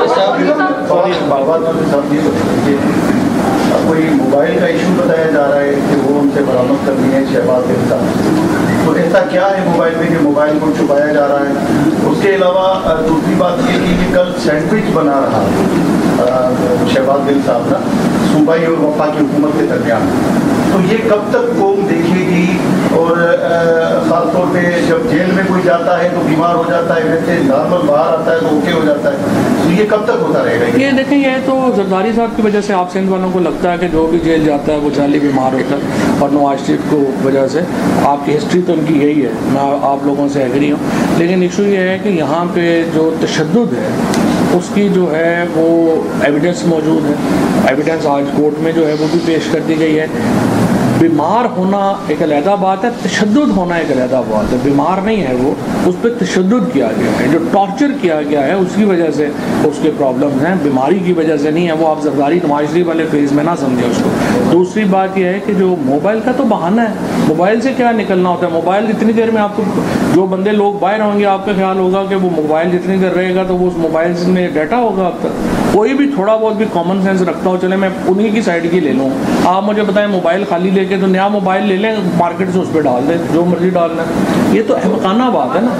کوئی موبائل کا ایشو بتایا جا رہا ہے کہ وہ ان سے برآمد کرنی ہے شہباز کے ساتھ، تو ایسا کیا ہے موبائل میں کہ موبائل کو چھپایا جا رہا ہے؟ اس کے علاوہ دوسری بات یہ کہ کل سینڈوچ بنا رہا شہباز گل صاحب نا صوبائی اور وفاقی حکومت کے درمیان، تو یہ کب تک قوم دیکھے گی؟ اور خاص طور پہ جب جیل میں کوئی جاتا ہے تو بیمار ہو جاتا ہے، ویسے نارمل باہر آتا ہے تو اوکے ہو جاتا ہے، تو یہ کب تک ہوتا رہے گا؟ یہ دیکھیں، یہ تو زرداری صاحب کی وجہ سے آپ سندھ والوں کو لگتا ہے کہ جو بھی جیل جاتا ہے وہ جعلی بیمار ہوتا ہے، اور نواز شریف کو وجہ سے آپ کی ہسٹری تو ان کی یہی ہے. میں آپ لوگوں سے ایگری ہوں. لیکن ایشو یہ ہے کہ یہاں پہ جو تشدد ہے اس کی جو ہے وہ ایویڈنس موجود ہے. ایویڈنس آج کورٹ میں جو ہے وہ بھی پیش کر دی گئی ہے. بیمار ہونا ایک علیحدہ بات ہے، تشدد ہونا ایک علیحدہ بات ہے. بیمار نہیں ہے وہ، اس پہ تشدد کیا گیا ہے، جو ٹارچر کیا گیا ہے اس کی وجہ سے اس کے پرابلمز ہیں، بیماری کی وجہ سے نہیں ہے. وہ آپ زرداری نواز شریف والے فیز میں نہ سمجھیں اس کو. دوسری بات یہ ہے کہ جو موبائل کا تو بہانہ ہے، موبائل سے کیا نکلنا ہوتا ہے؟ موبائل جتنی دیر میں آپ کو جو بندے لوگ باہر ہوں گے آپ کا خیال ہوگا کہ وہ موبائل جتنی دیر رہے گا تو وہ اس موبائل میں ڈیٹا ہوگا. اب تک کوئی بھی تھوڑا بہت بھی کامن سینس رکھتا ہو، چلے میں انہی کی سائڈ کی لے لوں. آپ مجھے بتائیں موبائل خالی لے کے تو نیا موبائل لے لیں مارکیٹ سے، اس پہ ڈال دیں جو مرضی ڈالنا. یہ تو احمقانہ بات ہے نا.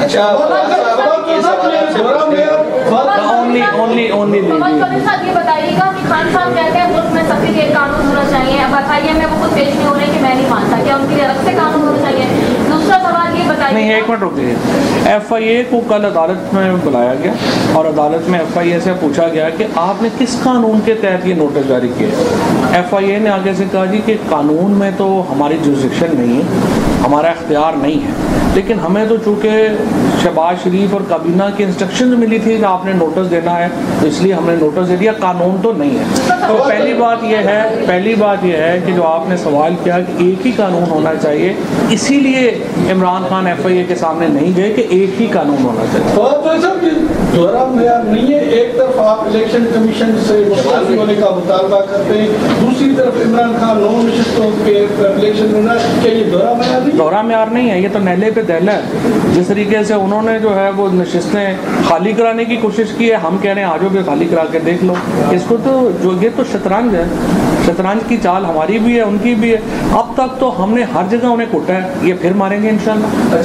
یہ بتائیے گا کہ خان صاحب کہتے ہیں ملک میں سفید ایک قانون ہونا چاہیے، اب FIA میں وہ خود پیش نہیں ہو رہے کہ میں نہیں مانتا، کیا ان کے لیے الگ سے قانون ہونا چاہیے؟ دوسرا سوال یہ بتائیے. نہیں، ایک منٹ رکیے. FIA کو کل عدالت میں بلایا گیا اور عدالت میں FIA سے پوچھا گیا کہ آپ نے کس قانون کے تحت یہ نوٹس جاری کیا؟ FIA نے آگے سے کہا جی کہ قانون میں تو ہماری جورسڈکشن نہیں ہے، ہمارا اختیار نہیں ہے، لیکن ہمیں تو چونکہ شہباز شریف اور کابینہ کی انسٹرکشن ملی تھی کہ آپ نے نوٹس دینا ہے تو اس لیے ہم نے نوٹس دے دیا، قانون تو نہیں ہے. تو پہلی بات یہ ہے کہ جو آپ نے سوال کیا کہ ایک ہی قانون ہونا چاہیے، اسی لیے عمران خان FIA کے سامنے نہیں گئے کہ ایک ہی قانون ہونا چاہیے. دوہرا معیار نہیں ہے. ایک طرف آپ الیکشن کمیشن سے مستعفی ہونے کا مطالبہ کرتے ہیں، دوسری طرف عمران خان 9 نشستوں کے الیکشن ہونا، کیا یہ دوہرا معیار نہیں ہے؟ دوہرا معیار نہیں ہے، یہ تو نیلے پہ دہلا ہے. جس طریقے سے انہوں نے جو ہے وہ نشستیں خالی کرانے کی کوشش کی ہے، ہم کہہ رہے ہیں آجو بھی خالی کرا کے دیکھ لو. اس کو تو جو یہ تو شطرنج ہے، شطرنج کی چال ہماری بھی ہے ان کی بھی ہے. اب تک تو ہم نے ہر جگہ انہیں کوٹا ہے، یہ پھر ماریں گے انشاءاللہ.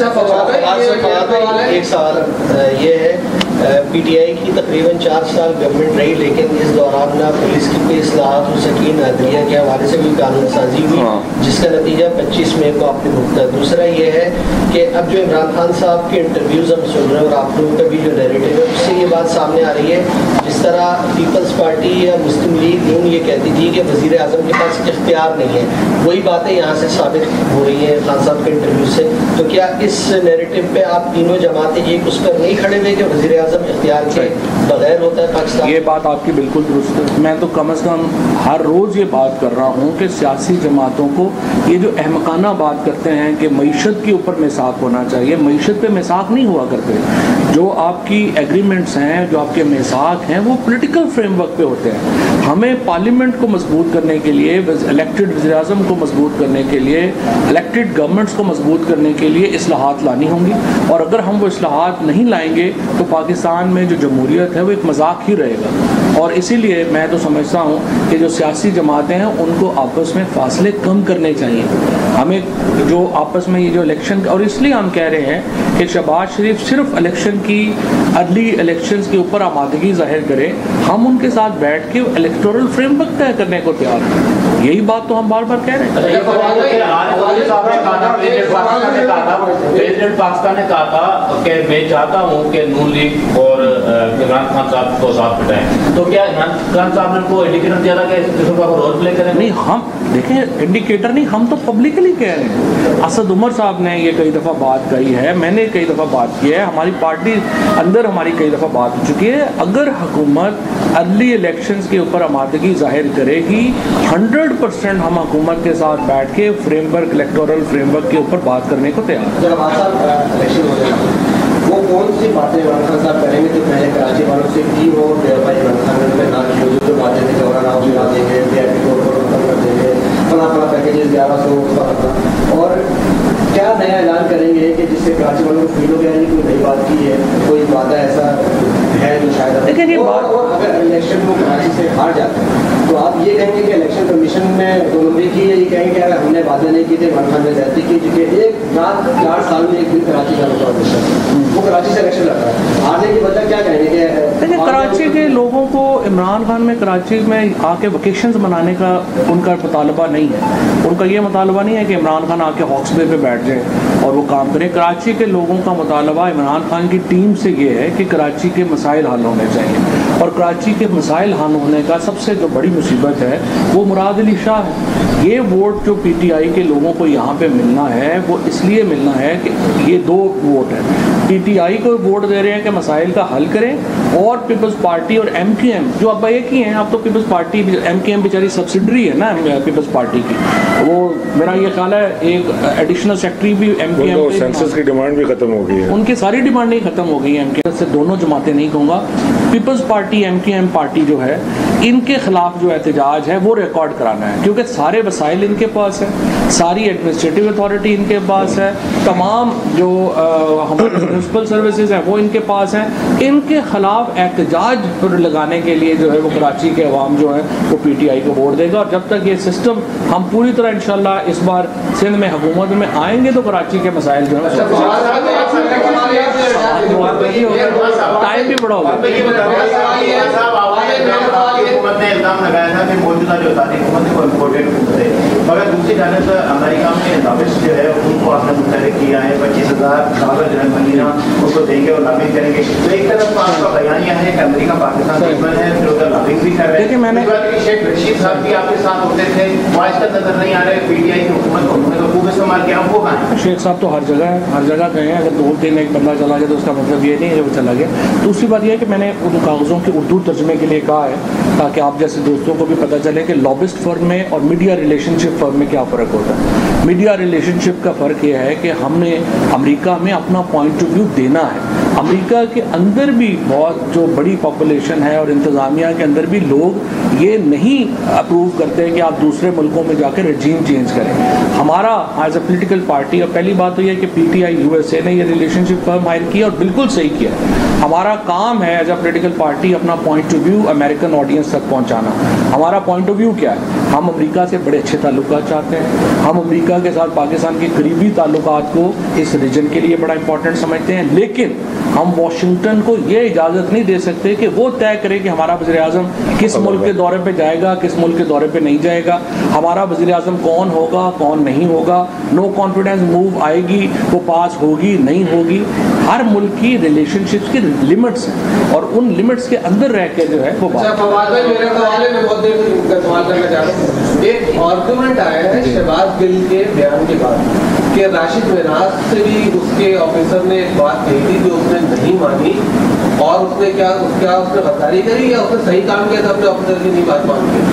ایک سوال یہ ہے، PTI کی تقریباً 4 سال گورنمنٹ رہی، لیکن اس دوران نہ پولیس کی کوئی اصلاحات ہو سکی، نہ عدلیہ کے حوالے سے بھی قانون سازی ہوئی، جس کا نتیجہ 25 مئی کو آپ نے بھگتا. دوسرا یہ ہے کہ اب جو عمران خان صاحب کے انٹرویوز ہم سن رہے ہیں اور آپ لوگوں کا بھی جو نیریٹو ہے اس سے یہ بات سامنے آ رہی ہے، جس طرح پیپلز پارٹی یا مسلم لیگ نون یہ کہتی تھی کہ وزیر اعظم کے پاس اختیار نہیں ہے، وہی باتیں یہاں سے ثابت ہو رہی ہیں خان صاحب کے انٹرویو سے. تو کیا اس نیریٹو پہ آپ تینوں جماعتیں ایک اس پر نہیں کھڑے ہوئے کہ وزیر اعظم اختیار کے بغیر ہوتا ہے پاکستان؟ یہ بات آپ کی بالکل درست ہے. میں تو کم از کم ہر روز یہ بات کر رہا ہوں کہ سیاسی جماعتوں کو یہ جو احمقانہ بات کرتے ہیں کہ معیشت کے اوپر میثاق ہونا چاہیے، معیشت پہ میثاق نہیں ہوا کرتے. جو آپ کی ایگریمنٹس ہیں، جو آپ کے میثاق ہیں، وہ पॉलिटिकल फ्रेमवर्क पे होते हैं। हमें पार्लियामेंट को मजबूत करने के लिए, इलेक्टेड वज़ीर-ए-आज़म को मजबूत करने के लिए, इलेक्टेड गवर्नमेंट्स को मजबूत करने के लिए इस्लाहात लानी होंगी, और अगर हम वो इस्लाहात नहीं लाएंगे तो पाकिस्तान में जो जमहूरियत है वो एक मजाक ही रहेगा। और इसीलिए मैं तो समझता हूँ कि जो सियासी जमातें हैं उनको आपस में फासले कम करने चाहिए। हमें जो आपस में ये जो इलेक्शन, और इसलिए हम कह रहे हैं कि शहबाज शरीफ सिर्फ इलेक्शन की, अर्ली इलेक्शंस के ऊपर आमादगी जाहिर करें, हम उनके साथ बैठ के इलेक्टोरल फ्रेमवर्क तय करने को तैयार हैं। यही बात तो हम बार बार कह रहे हैं। प्रेसिडेंट पाकिस्तान ने कहा था कि मैं चाहता हूँ कि नून लीग और इमरान खान साहब को साथ बिठाएं, तो क्या इमरान खान साहब ने उनको इंडिकेटर दिया था कि इस किस्म का रोल प्ले करें? नहीं, हम देखें, इंडिकेटर नहीं, हम तो पब्लिकली कह रहे हैं। असद उमर साहब ने ये कई दफ़ा बात कही है, मैंने कई दफ़ा बात की है, हमारी पार्टी अंदर हमारी कई दफ़ा बात हो चुकी है। अगर हुकूमत अर्ली इलेक्शंस के ऊपर आमादगी जाहिर करेगी, 100% हम हुकूमत के साथ बैठ के फ्रेमवर्क, इलेक्टोरल फ्रेमवर्क के ऊपर बात करने को तैयार हैं। वो कौन सी बातें इमरान खान साहब करेंगे जो पहले कराची वालों से की हो, भाई इमरान खान ने ना की हो, जो बातें थे चौरा नाव गिरा देंगे, VIP को खत्म कर देंगे, फला पैकेजेस 1100, और क्या नया ऐलान करेंगे कि जिससे कराची वालों को फील हो गया कोई नई बात की है, कोई वादा ऐसा है जो शायद लेकिन ये बात, और अगर इलेक्शन को कराची से हार जाते हैं तो आप ये कहेंगे कि इलेक्शन कमीशन ने 2 नंबरी की है, ये कहेंगे कि अगर हमने वादे नहीं किए थे, इमरान खान ने ज्यादती की, क्योंकि एक रात 4 साल में एक दिन कराची का वो कराची से इलेक्शन लड़ रहा है, हारने की वजह क्या कहेंगे? देखिए, कराची के लोगों को इमरान खान में कराची में आके वकेशंस मनाने का उनका मुतालबा नहीं है। उनका ये मुतालबा नहीं है कि इमरान खान आके हॉक्स बे पे बैठ जाए और वो काम करें। कराची के लोगों का मुतालबा इमरान खान की टीम से ये है कि कराची के मसाइल हल होने चाहिए, और कराची के मसाइल हल होने का सबसे जो बड़ी मुसीबत है वो मुराद अली शाह है। ये वोट जो PTI के लोगों को यहाँ पे मिलना है वो इसलिए मिलना है कि ये 2 वोट है। PTI को वोट दे रहे हैं कि मसाइल का हल करें, और पीपल्स पार्टी और MQM जो अब एक ही हैं। अब तो पीपल्स पार्टी, MQM बेचारी सब्सिडरी है ना पीपल्स पार्टी की, वो मेरा ये ख्याल है एक एडिशनल सेक्रेटरी भी MQM सेंसस की डिमांड भी खत्म हो गई है, उनकी सारी डिमांडें खत्म हो गई हैं। MQM से दोनों जमातें नहीं कहूँगा, पीपल्स पार्टी MQM पार्टी जो है, इनके खिलाफ जो एहतजाज है वो रिकॉर्ड कराना है, क्योंकि सारे वसाइल इनके पास है, सारी एडमिनिस्ट्रेटिव अथॉरिटी इनके पास है, तमाम जो हमारे म्यूनसिपल सर्विसेज हैं वो इनके पास हैं। इनके खिलाफ एहतजाज पर लगाने के लिए जो है वो कराची के अवाम जो है वो PTI को वोट देगा, और जब तक ये सिस्टम हम पूरी तरह इंशाल्लाह इस बार सिंध में हुकूमत में आएंगे तो कराची के मसाइल जो है टाइम भी बड़ा होगा। हुकूमत ने इल्जाम लगाया था कि मौजूदा जो तारीख हुकूमत है वो इम्पोर्टेड हुकूमत है, मगर दूसरी जानिब अमेरिका में दाविश जो है उनको आपने मुतहरिक किया है, $25,000 जो है महीना उनको देंगे और लॉबिंग करेंगे। तो एक तरफ तो आपका बयान यह है कि अमेरिका पाकिस्तान दुश्मन है, फिर उधर लॉबिंग भी कर रहे हैं। शेख रशीद साहब भी आपके साथ होते थे, वो आज तक नजर नहीं आ रहे, PTI की हुकूमत को उन्होंने तो खूब इस्तेमाल किया, वो कहाँ है? शेख साहब तो हर जगह है, हर जगह कहें, अगर 2-3 एक बंदा चला गया तो उसका मतलब ये नहीं है वो चला गया। दूसरी बात यह है कि मैंने उन कागज़ों के उर्दू तर्जमे के लिए कहा है ताकि आप जैसे दोस्तों को भी पता चले कि लॉबिस्ट फर्म में और मीडिया रिलेशनशिप फर्म में क्या फ़र्क होता है। मीडिया रिलेशनशिप का फ़र्क यह है कि हमने अमेरिका में अपना पॉइंट ऑफ व्यू देना है। अमेरिका के अंदर भी बहुत जो बड़ी पॉपुलेशन है और इंतज़ामिया के अंदर भी लोग ये नहीं अप्रूव करते कि आप दूसरे मुल्कों में जाकर रजीम चेंज करें। हमारा एज ए पोलिटिकल पार्टी, और पहली बात तो यह कि PTI USA ने ये रिलेशनशिप फर्म हायर किया और बिल्कुल सही किया। हमारा काम है एज ए पोलिटिकल पार्टी अपना point of view American audience तक पहुंचाना। हमारा पॉइंट ऑफ व्यू क्या है? हम अमेरिका से बड़े अच्छे ताल्लुकात चाहते हैं, हम अमेरिका के साथ पाकिस्तान के करीबी ताल्लुकात को इस रीजन के लिए बड़ा इंपॉर्टेंट समझते हैं, लेकिन हम वाशिंगटन को ये इजाज़त नहीं दे सकते कि वो तय करे कि हमारा वज़ीर-ए-आज़म किस मुल्क के दौरे पे जाएगा, किस मुल्क के दौरे पे नहीं जाएगा, हमारा वज़ीर-ए-आज़म कौन होगा कौन नहीं होगा, नो कॉन्फिडेंस मूव आएगी वो पास होगी नहीं होगी। हर मुल्क की रिलेशनशिप्स की लिमिट्स हैं और उन लिमिट्स के अंदर रह के जो है वो एक आर्गुमेंट आया है शहबाज गिल के बयान के बाद कि राशिद मिराज से भी उसके ऑफिसर ने एक बात कही थी जो उसने नहीं मानी, और उसने क्या उसने गद्दारी करी या उसने सही काम किया था अपने ऑफिसर की नहीं बात मान के।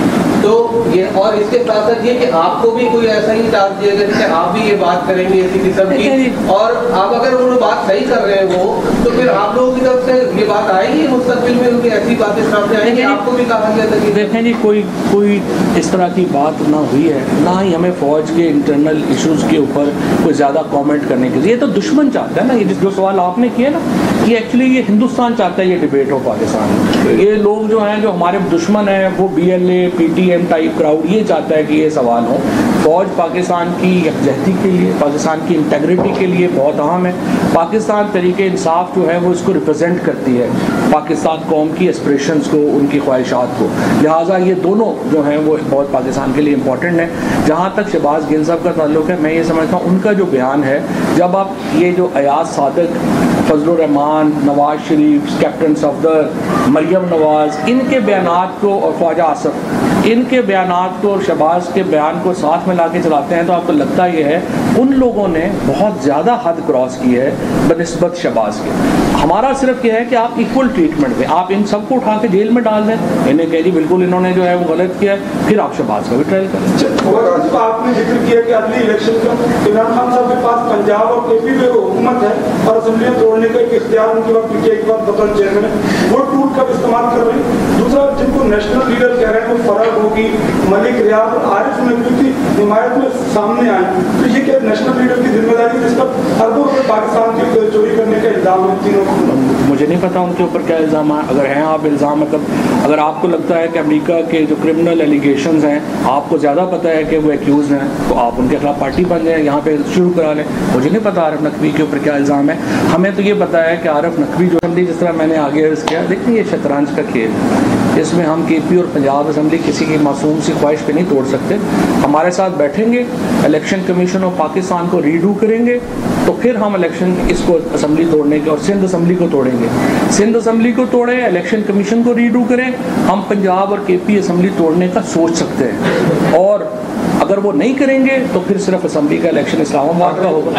تو یہ اور اس کے ساتھ ساتھ یہ کہ آپ کو بھی کوئی ایسا ہی ٹاسک دیا گیا کہ آپ بھی یہ بات کریں گے اسی قسم کی, اور آپ اگر وہ بات صحیح کر رہے ہیں وہ تو پھر آپ لوگوں کی طرف سے یہ بات آئے گی مستقبل میں, کیونکہ ایسی باتیں سامنے آئیں گی. آپ کو بھی کہا گیا تھا کہ دیکھیں جی کوئی اس طرح کی بات نہ ہوئی ہے, نہ ہی ہمیں فوج کے انٹرنل ایشوز کے اوپر کوئی زیادہ کامنٹ کرنے کے لیے. یہ تو دشمن چاہتا ہے نا, یہ جو سوال آپ نے کیا نا, یہ ایکچولی یہ ہندوستان چاہتا ہے یہ ڈبیٹ ہو پاکستان میں. یہ لوگ جو ہیں جو ہمارے دشمن ہیں وہ BLA PTM ٹائپ کراؤڈ یہ چاہتا ہے کہ یہ سوال ہو. فوج پاکستان کی یکجہتی کے لیے, پاکستان کی انٹیگریٹی کے لیے بہت اہم ہے. پاکستان طریقہ انصاف جو ہے وہ اس کو ریپرزینٹ کرتی ہے, پاکستان قوم کی اسپریشنز کو, ان کی خواہشات کو. لہٰذا یہ دونوں جو ہیں وہ بہت پاکستان کے لیے امپورٹنٹ ہیں. جہاں تک شہباز گل صاحب کا تعلق ہے, میں یہ سمجھتا ہوں ان کا جو بیان ہے, جب آپ یہ جو ایاز صادق, فضل الرحمان, نواز شریف, کیپٹن صفدر, مریم نواز, ان کے بیانات کو, اور خواجہ آصف, ان کے بیانات کو اور شہباز کے بیان کو ساتھ میں لا کے چلاتے ہیں تو آپ کو لگتا یہ ہے ان لوگوں نے بہت زیادہ حد کراس کی ہے بنسبت شہباز کے. ہمارا صرف یہ ہے کہ آپ ایکول ٹریٹمنٹ دیں, آپ ان سب کو اٹھا کے جیل میں ڈال دیں, انہیں کہہ دی بالکل انہوں نے جو ہے وہ غلط کیا ہے, پھر آپ شہباز کا بھی ٹرائل کریں. آپ نے ذکر کیا کہ اگلی الیکشن کا عمران خان صاحب کے پاس پنجاب اور KP میں حکومت ہے اور اسمبلیاں توڑنے کا ایک اختیار ان کے بعد PTI کے بعد بدل چیئرمین ہے, وہ ٹول کا استعمال کر رہے ہیں. دوسرا جن کو نیشنل لیڈر کہہ رہے ہیں وہ فرق ہوگی, ملک ریاض اور عارف نقوی کی حمایت میں سامنے آئے, تو یہ کہ نیشنل لیڈر کی ذمہ داری جس پر اربوں روپے پاکستان کی چوری کرنے کا الزام ہے تینوں کو. مجھے نہیں پتا ان کے اوپر کیا الزام ہے, اگر ہیں آپ الزام, اگر آپ کو لگتا ہے کہ امریکہ کے جو کرمنل ایلیگیشنز ہیں آپ کو زیادہ پتہ ہے کہ وہ ایکیوز ہیں, تو آپ ان کے خلاف پارٹی بن جائیں, یہاں پہ شروع کرا لیں. مجھے نہیں پتا عارف نقوی کے اوپر کیا الزام ہے. ہمیں تو یہ پتا ہے کہ عارف نقوی جو اسمبلی, جس طرح میں نے آگے عرض کیا, دیکھیں یہ شطرنج کا کھیل, اس میں ہم KP اور پنجاب اسمبلی کسی کی معصوم سی خواہش پہ نہیں توڑ سکتے. ہمارے ساتھ بیٹھیں گے, الیکشن کمیشن آف پاکستان کو ریڈو کریں گے, تو پھر ہم الیکشن اس کو اسمبلی توڑنے کے, اور سندھ اسمبلی کو توڑیں گے. سندھ اسمبلی کو توڑیں, الیکشن کمیشن کو ریڈو کریں, ہم پنجاب اور KP اسمبلی توڑنے کا سوچ سکتے ہیں. اور اگر وہ نہیں کریں گے تو پھر صرف اسمبلی کا الیکشن اسلام آباد کا ہوگا.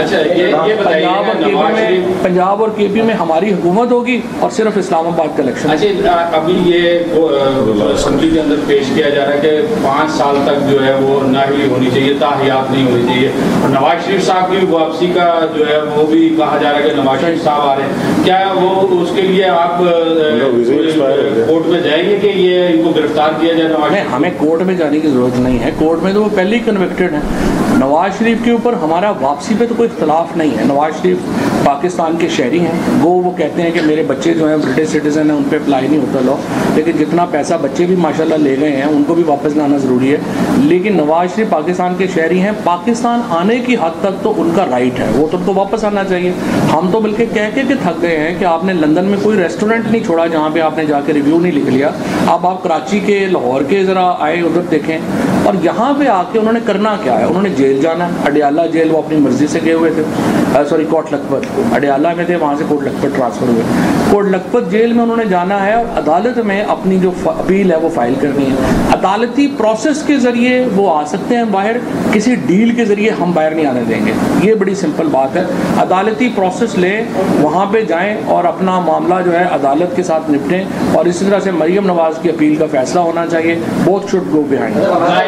پنجاب اور KP میں ہماری حکومت ہوگی اور صرف اسلام آباد کا الیکشن. اچھا, ابھی یہ اسمبلی کے اندر پیش کیا جا رہا ہے کہ 5 سال تک جو ہے وہ نااہلی ہونی چاہیے, تاحیات نہیں ہونی چاہیے. اور نواز شریف صاحب کی واپسی کا جو ہے وہ بھی کہا جا رہا ہے کہ نواز شریف صاحب آ رہے ہیں, کیا وہ اس کے لیے آپ کورٹ میں جائیں گے کہ یہ ان کو گرفتار کیا جائے؟ نواز ہمیں کورٹ میں جانے کی ضرورت نہیں ہے, کورٹ میں تو وہ پہلے ہی کنوکٹڈ ہیں. نواز شریف کے اوپر ہمارا واپسی پہ تو کوئی اختلاف نہیں ہے. نواز شریف پاکستان کے شہری ہیں, وہ کہتے ہیں کہ میرے بچے جو ہیں برٹش سٹیزن ہیں, ان پہ اپلائی نہیں ہوتا لا, لیکن جتنا پیسہ بچے بھی ماشاءاللہ لے گئے ہیں ان کو بھی واپس لانا ضروری ہے. لیکن نواز شریف پاکستان کے شہری ہیں, پاکستان آنے کی حد تک تو ان کا رائٹ ہے, وہ تو ان کو واپس آنا چاہیے. ہم تو بلکہ کہہ کے تھک گئے ہیں کہ آپ نے لندن میں کوئی ریسٹورینٹ نہیں چھوڑا جہاں پہ آپ نے جا کے ریویو نہیں لکھ لیا. اب آپ کراچی کے, لاہور کے ذرا آئے, ادھر دیکھیں, اور یہاں پہ آ کے انہوں نے کرنا کیا ہے, انہوں نے جیل جانا ہے. اڈیالہ جیل وہ اپنی مرضی سے گئے ہوئے تھے, سوری کوٹ لکھپت, اڈیالہ میں تھے, وہاں سے کوٹ لکھپت ٹرانسفر ہوئے. کوٹ لکھپت جیل میں انہوں نے جانا ہے اور عدالت میں اپنی جو اپیل ہے وہ فائل کرنی ہے. عدالتی پروسیس کے ذریعے وہ آ سکتے ہیں باہر, کسی ڈیل کے ذریعے ہم باہر نہیں آنے دیں گے. یہ بڑی سمپل بات ہے. عدالتی پروسیس لیں, وہاں پہ جائیں اور اپنا معاملہ جو ہے عدالت کے ساتھ نپٹیں, اور اسی طرح سے مریم نواز کی اپیل کا فیصلہ ہونا چاہیے. Both should go behind.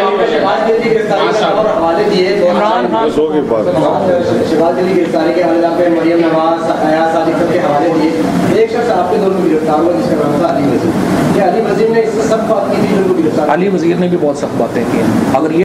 Imran Khan Shahbaz Ali گرفتاری کے حوالے پہ مریم نواز, ایاز صادق کے حوالے دیے. ایک شخص آپ کے دور میں گرفتار ہوا جس کا نام تھا علی وزیر. کیا علی وزیر نے اس سے سخت بات کی تھی جو گرفتار؟ علی وزیر نے بھی بہت سخت باتیں کی ہیں. اگر یہ